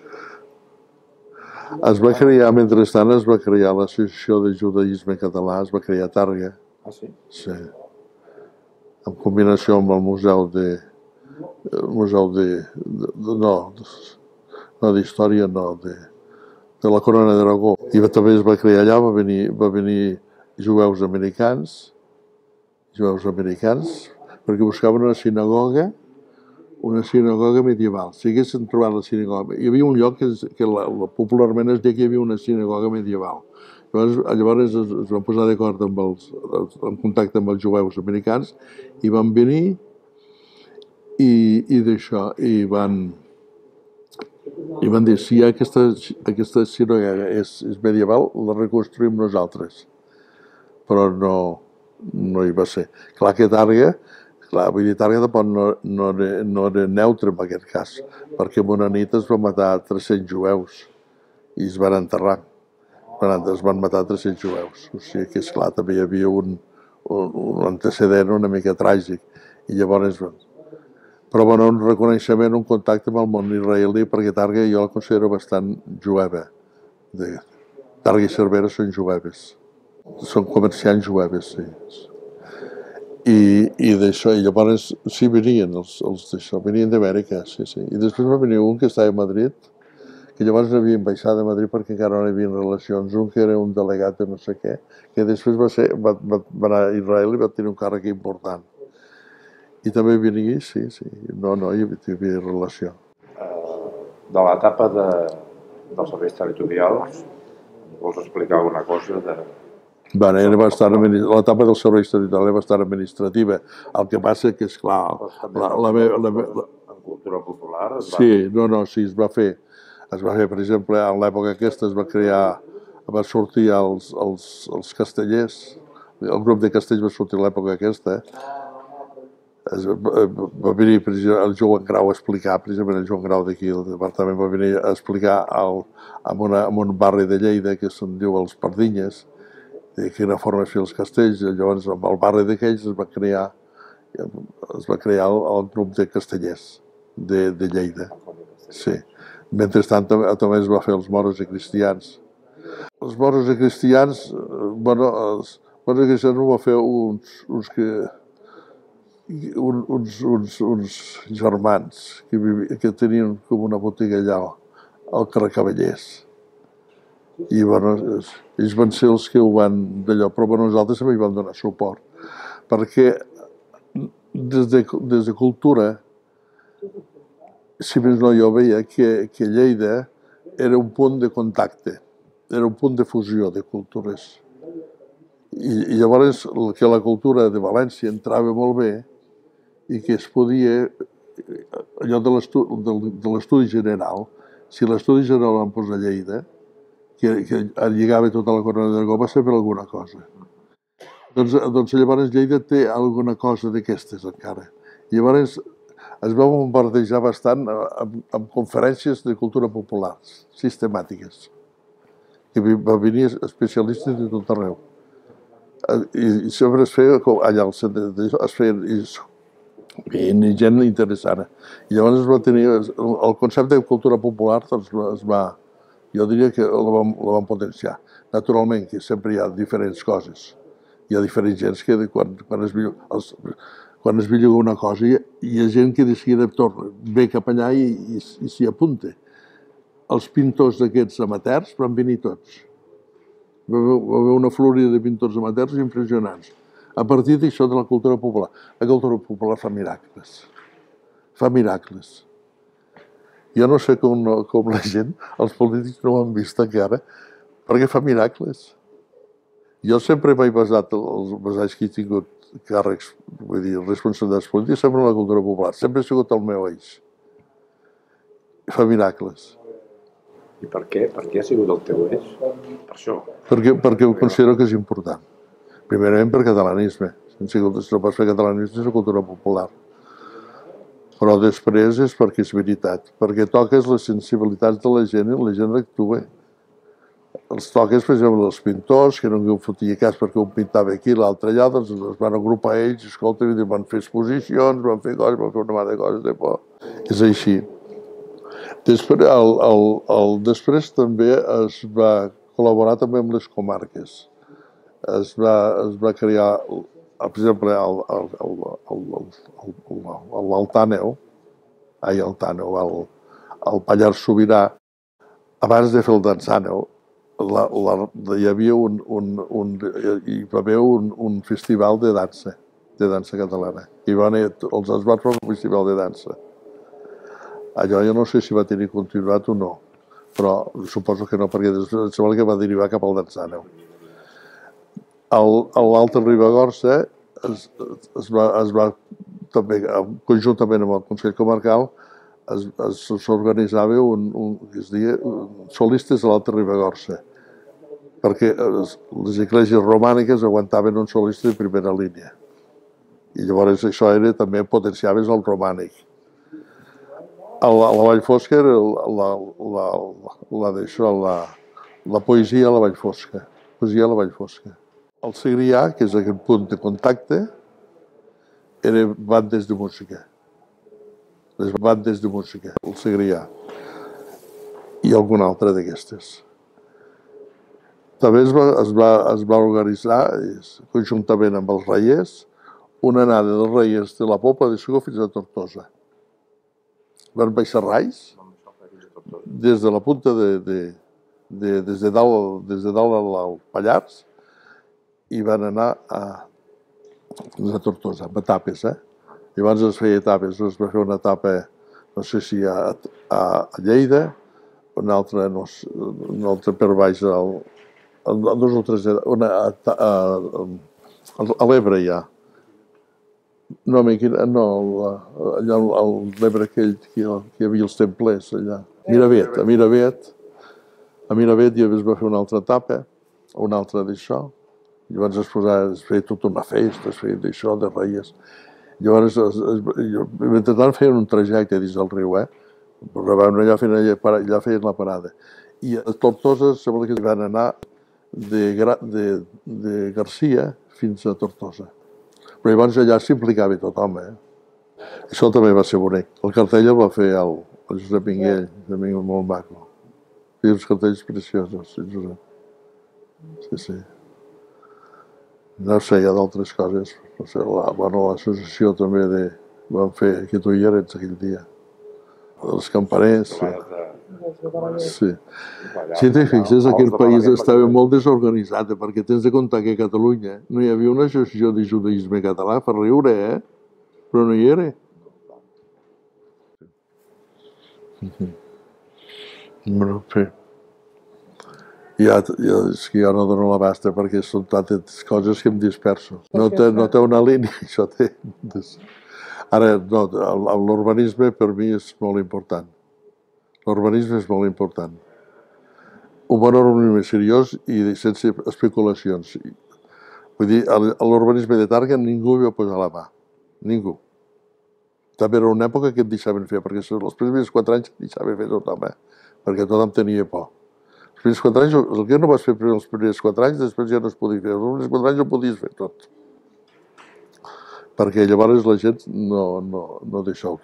Es va crear, mentrestant, es va crear l'Associació de Judaïsme Català, es va crear a Tàrrega. Ah, sí? Sí. En combinació amb el Museu de... El Museu de... de, de no, no d'història, no, de, de la Corona d'Aragó. I també es va crear allà, va venir, va venir jueus americans, jueus americans, perquè buscaven una sinagoga, una sinagoga medieval. Si haguessin trobat la sinagoga... Hi havia un lloc que, que la, la, popularment es deia que hi havia una sinagoga medieval. Llavors, llavors es, es van posar d'acord amb els, en contacte amb els jueus americans i van venir i, i d'això, i van, i van dir, si aquesta, aquesta sinagoga és, és medieval, la reconstruïm nosaltres. Però no, no hi va ser. Clar que Tàrrega, clar, vull dir, Tàrrega tampoc no, no, era, no era neutre en aquest cas, perquè en una nit es van matar tres-cents jueus i es van enterrar. Es van matar tres-cents jueus. O sigui que, esclar, també hi havia un, un, un antecedent una mica tràgic. I llavors, però bueno, un reconeixement, un contacte amb el món israelí, perquè Tàrrega jo la considero bastant jueva. Tàrrega i Cervera són jueves. Són comerciants jueves, sí. I, i d'això, i llavors sí venien els, els d'això, venien d'Amèrica, sí, sí. I després va venir un que estava a Madrid, que llavors havien baixat de Madrid perquè encara no hi havia relacions. Un que era un delegat de no sé què, que després va, ser, va, va, va anar a Israel i va tenir un càrrec important. I també venia, sí, sí. No, no, hi havia, hi havia relació. De l'etapa de, dels serveis territorials, vols explicar alguna cosa de... Bueno, era bastant, l'etapa dels serveis territorials era bastant administrativa. El que passa que, esclar, la, la, la, la, la, en cultura popular es va... Sí, no, no, sí, es va fer. Es va fer, per exemple, en l'època aquesta es va crear, va sortir els, els, els castellers, el grup de castells va sortir a l'època aquesta. Es, va, va venir el Joan Grau a explicar, precisament el Joan Grau d'aquí, el departament, va venir a explicar el, en, una, en un barri de Lleida que se'n diu els Pardinyes, de quina forma es feien els castells. Llavors, amb el barri d'aquells es va crear, es va crear el, el grup de castellers de, de Lleida. Sí. Mentrestant també es va fer els moros i cristians. Els moros i cristians, bueno, els moros i cristians ho va fer uns, uns, que, uns, uns, uns germans que, vivi, que tenien com una botiga allà al carrer Cavallers. I bueno, ells van ser els que ho van d'allò, però bueno, nosaltres també hi vam donar suport, perquè des de, des de cultura, si més no, jo veia que, que Lleida era un punt de contacte, era un punt de fusió de cultures. I, i llavors que la cultura de València entrava molt bé i que es podia, allò de l'estudi general, si l'estudi general van posar Lleida, que, que lligava tota la corona d'Aragó, va ser per alguna cosa. Doncs, doncs llavors Lleida té alguna cosa d'aquestes encara. I llavors es va bombardejar bastant amb, amb conferències de cultura popular, sistemàtiques, que va venir especialistes de tot arreu. I, i sempre es feia, allà al centre d'això, es feien i gent interessant. I llavors es va tenir, el concepte de cultura popular doncs, es va, jo diria que la vam, la vam potenciar. Naturalment que sempre hi ha diferents coses. Hi ha diferents gens que quan, quan es viu... Els, quan es belluga una cosa, hi ha gent que de seguida ve cap allà i, i, i s'hi apunta. Els pintors d'aquests amateurs van venir tots. Va haver una florida de pintors amateurs impressionants. A partir d'això de la cultura popular. La cultura popular fa miracles. Fa miracles. Jo no sé com, com la gent, els polítics no ho han vist encara, perquè fa miracles. Jo sempre m'he basat, els basats que he tingut càrrecs, vull dir, responsabilitats polítiques, sempre en la cultura popular. Sempre ha sigut el meu eix. Fa miracles. I per què? Per què ha sigut el teu eix? Per això. Perquè, perquè ho considero que és important. Primerament per catalanisme. Si no pots fer catalanisme és la cultura popular. Però després és perquè és veritat. Perquè toques les sensibilitats de la gent i la gent actua. Els toques, per exemple, els pintors, que no hi fotia cas perquè un pintava aquí i l'altre allà, doncs es van agrupar ells, escolta, van fer exposicions, van fer coses, van fer una mà de coses de por. És així. Després, el, el, el, després també es va col·laborar també amb les comarques. Es va, es va crear, per exemple, l'Altàneu, ai, l'Altàneu, el, el Pallars Sobirà, abans de fer el Dansàneu, La, la, hi havia un, un, un, hi va haver un, un festival de dansa, de dansa catalana. I van, els es va fer un festival de dansa. Allò jo no sé si va tenir continuat o no, però suposo que no, perquè em sembla que va derivar cap al Dansàneu. A l'Alta Ribagorça es, es, va, es va també, conjuntament amb el Consell Comarcal, s'organitzava un, un, que es deia solistes a l'Alta Ribagorça, perquè les esglésies romàniques aguantaven un solista de primera línia. I llavors això era, també potenciaves el romànic. A la, a la Vall Fosca era la, la, la, d'això, la, la poesia a la Vall Fosca. Poesia a la Vall Fosca. El Segrià, que és aquest punt de contacte, eren bandes de música. Les bandes de música, el Segrià, i alguna altra d'aquestes. També es va, es va, es va organitzar, conjuntament amb els Reiers, una anada dels Reiers de la Popa de Segó fins a Tortosa. Van baixar Rais, des de la punta de, de, de des de dalt, des de dalt al Pallars, i van anar a, a Tortosa, amb etapes, eh? Llavors es feia etapes, es va fer una etapa, no sé si a, a, a Lleida, una altra, no, una altra per baix, al, a dos o tres, una, a, a, a l'Ebre ja. No, no, allà a l'Ebre aquell que hi havia els templers, allà. Miravet, a Miravet, a Miravet ja es va fer una altra etapa, una altra d'això. Llavors es, posava, es feia tota una festa, es feia d'això, de reies. Llavors, mentrestant feien un trajecte dins del riu, eh? Allà feien, allà feien la parada. I a Tortosa sembla que van anar de, de, de Garcia fins a Tortosa. Però llavors allà s'implicava tothom, eh? Això també va ser bonic. El cartell el va fer el, el Josep Minguell, també molt maco. Feia uns cartells preciosos, el Josep. Sí, sí. No sé, hi ha d'altres coses. No sé, la, bueno, l'associació també de... Van fer que tu hi eres aquell dia. Els campaners. Sí. Sí. Si t'hi fixes, aquest país estava molt desorganitzat, perquè tens de comptar que a Catalunya no hi havia una associació de judaïsme català, per riure, eh? Però no hi era. Bueno, sí. Ja, ja, és que jo no dono l'abasta perquè són tantes coses que em disperso. No té, no té una línia, això té... Ara, no, l'urbanisme per mi és molt important. L'urbanisme és molt important. Un bon urbanisme seriós i sense especulacions. Vull dir, a l'urbanisme de Tàrrega ningú hi va posar la mà. Ningú. També era una època que et deixaven fer, perquè els primers quatre anys et deixaven fer tothom, eh? Perquè tothom tenia por. Els primers quatre anys, el que no vas fer els primers quatre anys, després ja no es podia fer. Els primers quatre anys ho podies fer tot. Perquè llavors la gent no, no, no deixava.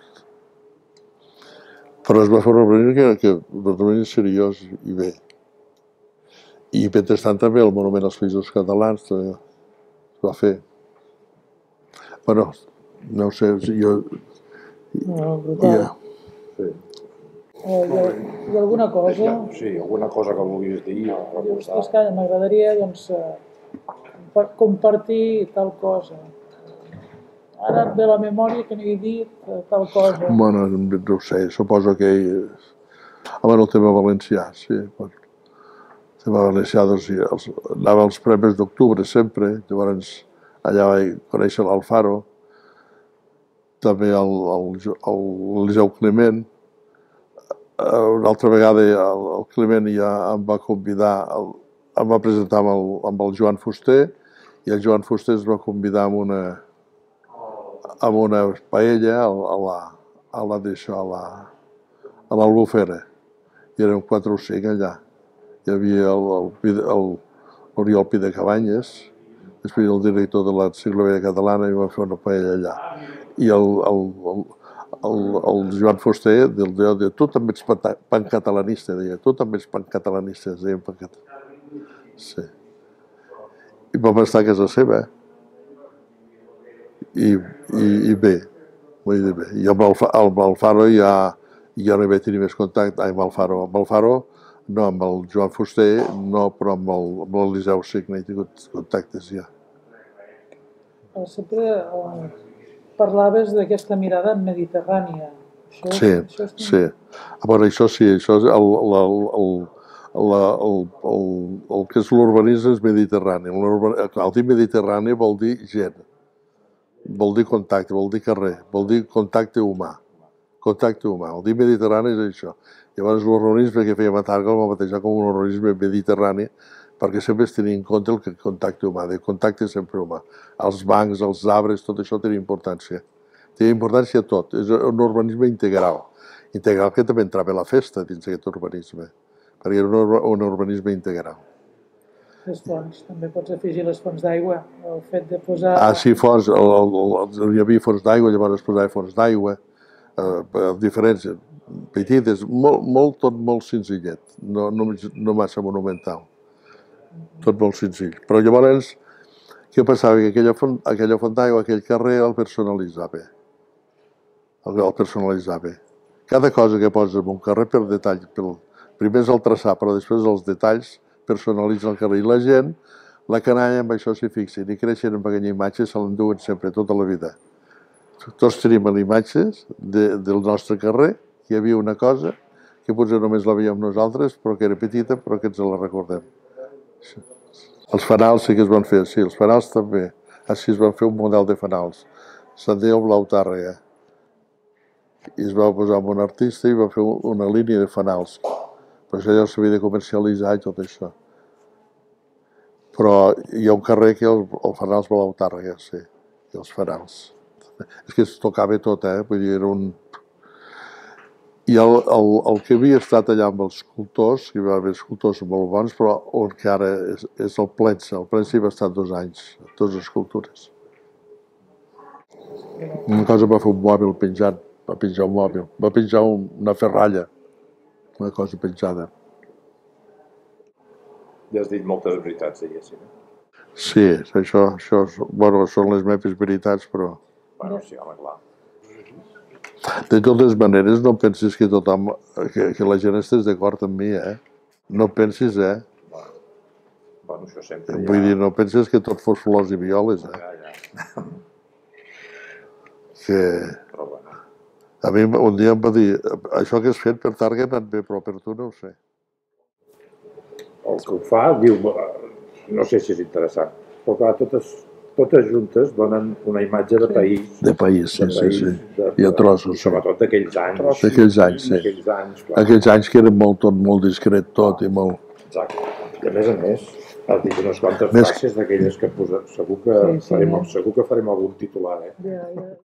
Però es va fer un urbanisme que urbanisme seriós i bé. I mentrestant també el monument als Països Catalans també es va fer. Bueno, no ho sé, jo... No, brutal. Sí. Eh, hi, ha, hi ha alguna cosa? Sí, alguna cosa que vulguis dir o recordar. És que m'agradaria doncs, eh, compartir tal cosa. Ara et ve la memòria que no he dit tal cosa. Bueno, no ho sé, suposo que... Home, el tema valencià, sí. El tema valencià, doncs, els, anava als premis d'octubre sempre, llavors allà vaig conèixer l'Alfaro, també el, el, el Eliseu Climent. Una altra vegada el, el Climent ja em va convidar, el, em va presentar amb el, amb el Joan Fuster, i el Joan Fuster es va convidar amb una, amb una paella a la, a la d'això, a la, a l'Albufera. I érem quatre o cinc allà. Hi havia l'Oriol Pidecabanyes, després el director de l'Enciclopèdia Catalana, i va fer una paella allà. I el, el, el, el, el Joan Fuster del deia, deia, tu també ets pancatalanista, deia, tu també ets pancatalanista, es deien pancatalanista. Sí. I vam estar a casa seva, i, i, i bé, vull dir bé. I amb el, amb el Faro ja, ja no hi vaig tenir més contacte, ai, amb el Faro, amb el Faro, no, amb el Joan Fuster, no, però amb l'Eliseu sí que n'he tingut contactes ja. Sempre eh, parlaves d'aquesta mirada mediterrània. Això, sí, això és... sí. A veure, això sí, això és el, el, el, el, el, el, el que és l'urbanisme és mediterrani. El dir mediterrani vol dir gent, vol dir contacte, vol dir carrer, vol dir contacte humà. Contacte humà. El dir mediterrani és això. Llavors l'urbanisme que fèiem a Tàrrega el va batejar com un urbanisme mediterrani perquè sempre es tenia en compte el contacte humà, el contacte sempre humà. Els bancs, els arbres, tot això tenia importància. Tenia importància tot. És un urbanisme integral. Integral que també entrava la festa dins d'aquest urbanisme, perquè era un urbanisme integral. Les fonts, també pots afegir les fonts d'aigua, el fet de posar... Ah, sí, fonts, el, el, el, hi havia fonts d'aigua, llavors es posava fonts d'aigua, eh, diferents, petites, molt, molt, tot molt senzillet, no, no, no massa monumental. Tot molt senzill. Però llavors, què passava? Que aquella font, aquella font d'aigua, aquell carrer, el personalitzava. El, el personalitzava. cada cosa que poses en un carrer per detall, pel, primer és el traçar, però després els detalls personalitzen el carrer. I la gent, la canalla amb això s'hi fixen i creixen en aquella imatge, se l'enduen sempre, tota la vida. Tots tenim imatges de, del nostre carrer, que hi havia una cosa que potser només la veiem nosaltres, però que era petita, però que ens la recordem. Els fanals sí que es van fer, sí, els fanals també. Així es van fer un model de fanals. Se'n deia el Blau Tàrrega. I es va posar amb un artista i va fer una línia de fanals. Però això ja s'havia de comercialitzar i tot això. Però hi ha un carrer que el, el fanals Blau Tàrrega, sí, i els fanals. És que es tocava tot, eh? Vull dir, era un... I el, el, el que havia estat allà amb els escultors, hi va haver escultors molt bons, però on que ara és, és el Plensa. El Plensa hi va estar dos anys, dues escultures. Una cosa va fer un mòbil penjant, va penjar un mòbil, va penjar un, una ferralla, una cosa penjada. Ja has dit moltes veritats, diguéssim. Sí, això, això bueno, són les meves veritats, però... Bueno, sí, home, clar. De totes maneres, no pensis que tothom, que, que la gent estés d'acord amb mi, eh? No pensis, eh? Bueno, això sempre Vull dir, no pensis que tot fos flors i violes, eh? Ja, ja. Que... Però bueno. A mi un dia em va dir, això que has fet per Target et ve, però per tu no ho sé. El que ho fa diu, no sé si és interessant, però clar, totes, totes juntes donen una imatge de país. De país, sí, de sí, país, sí. De, I a trossos. I sobretot d'aquells anys. D'aquells anys, sí. Aquells anys, clar. Aquells anys que era molt, tot molt discret tot i molt... Exacte. I a més a més, has dit unes quantes Més... frases d'aquelles que posa... segur que, Sí, sí, farem, eh? segur que farem algun titular, eh? Ja, ja.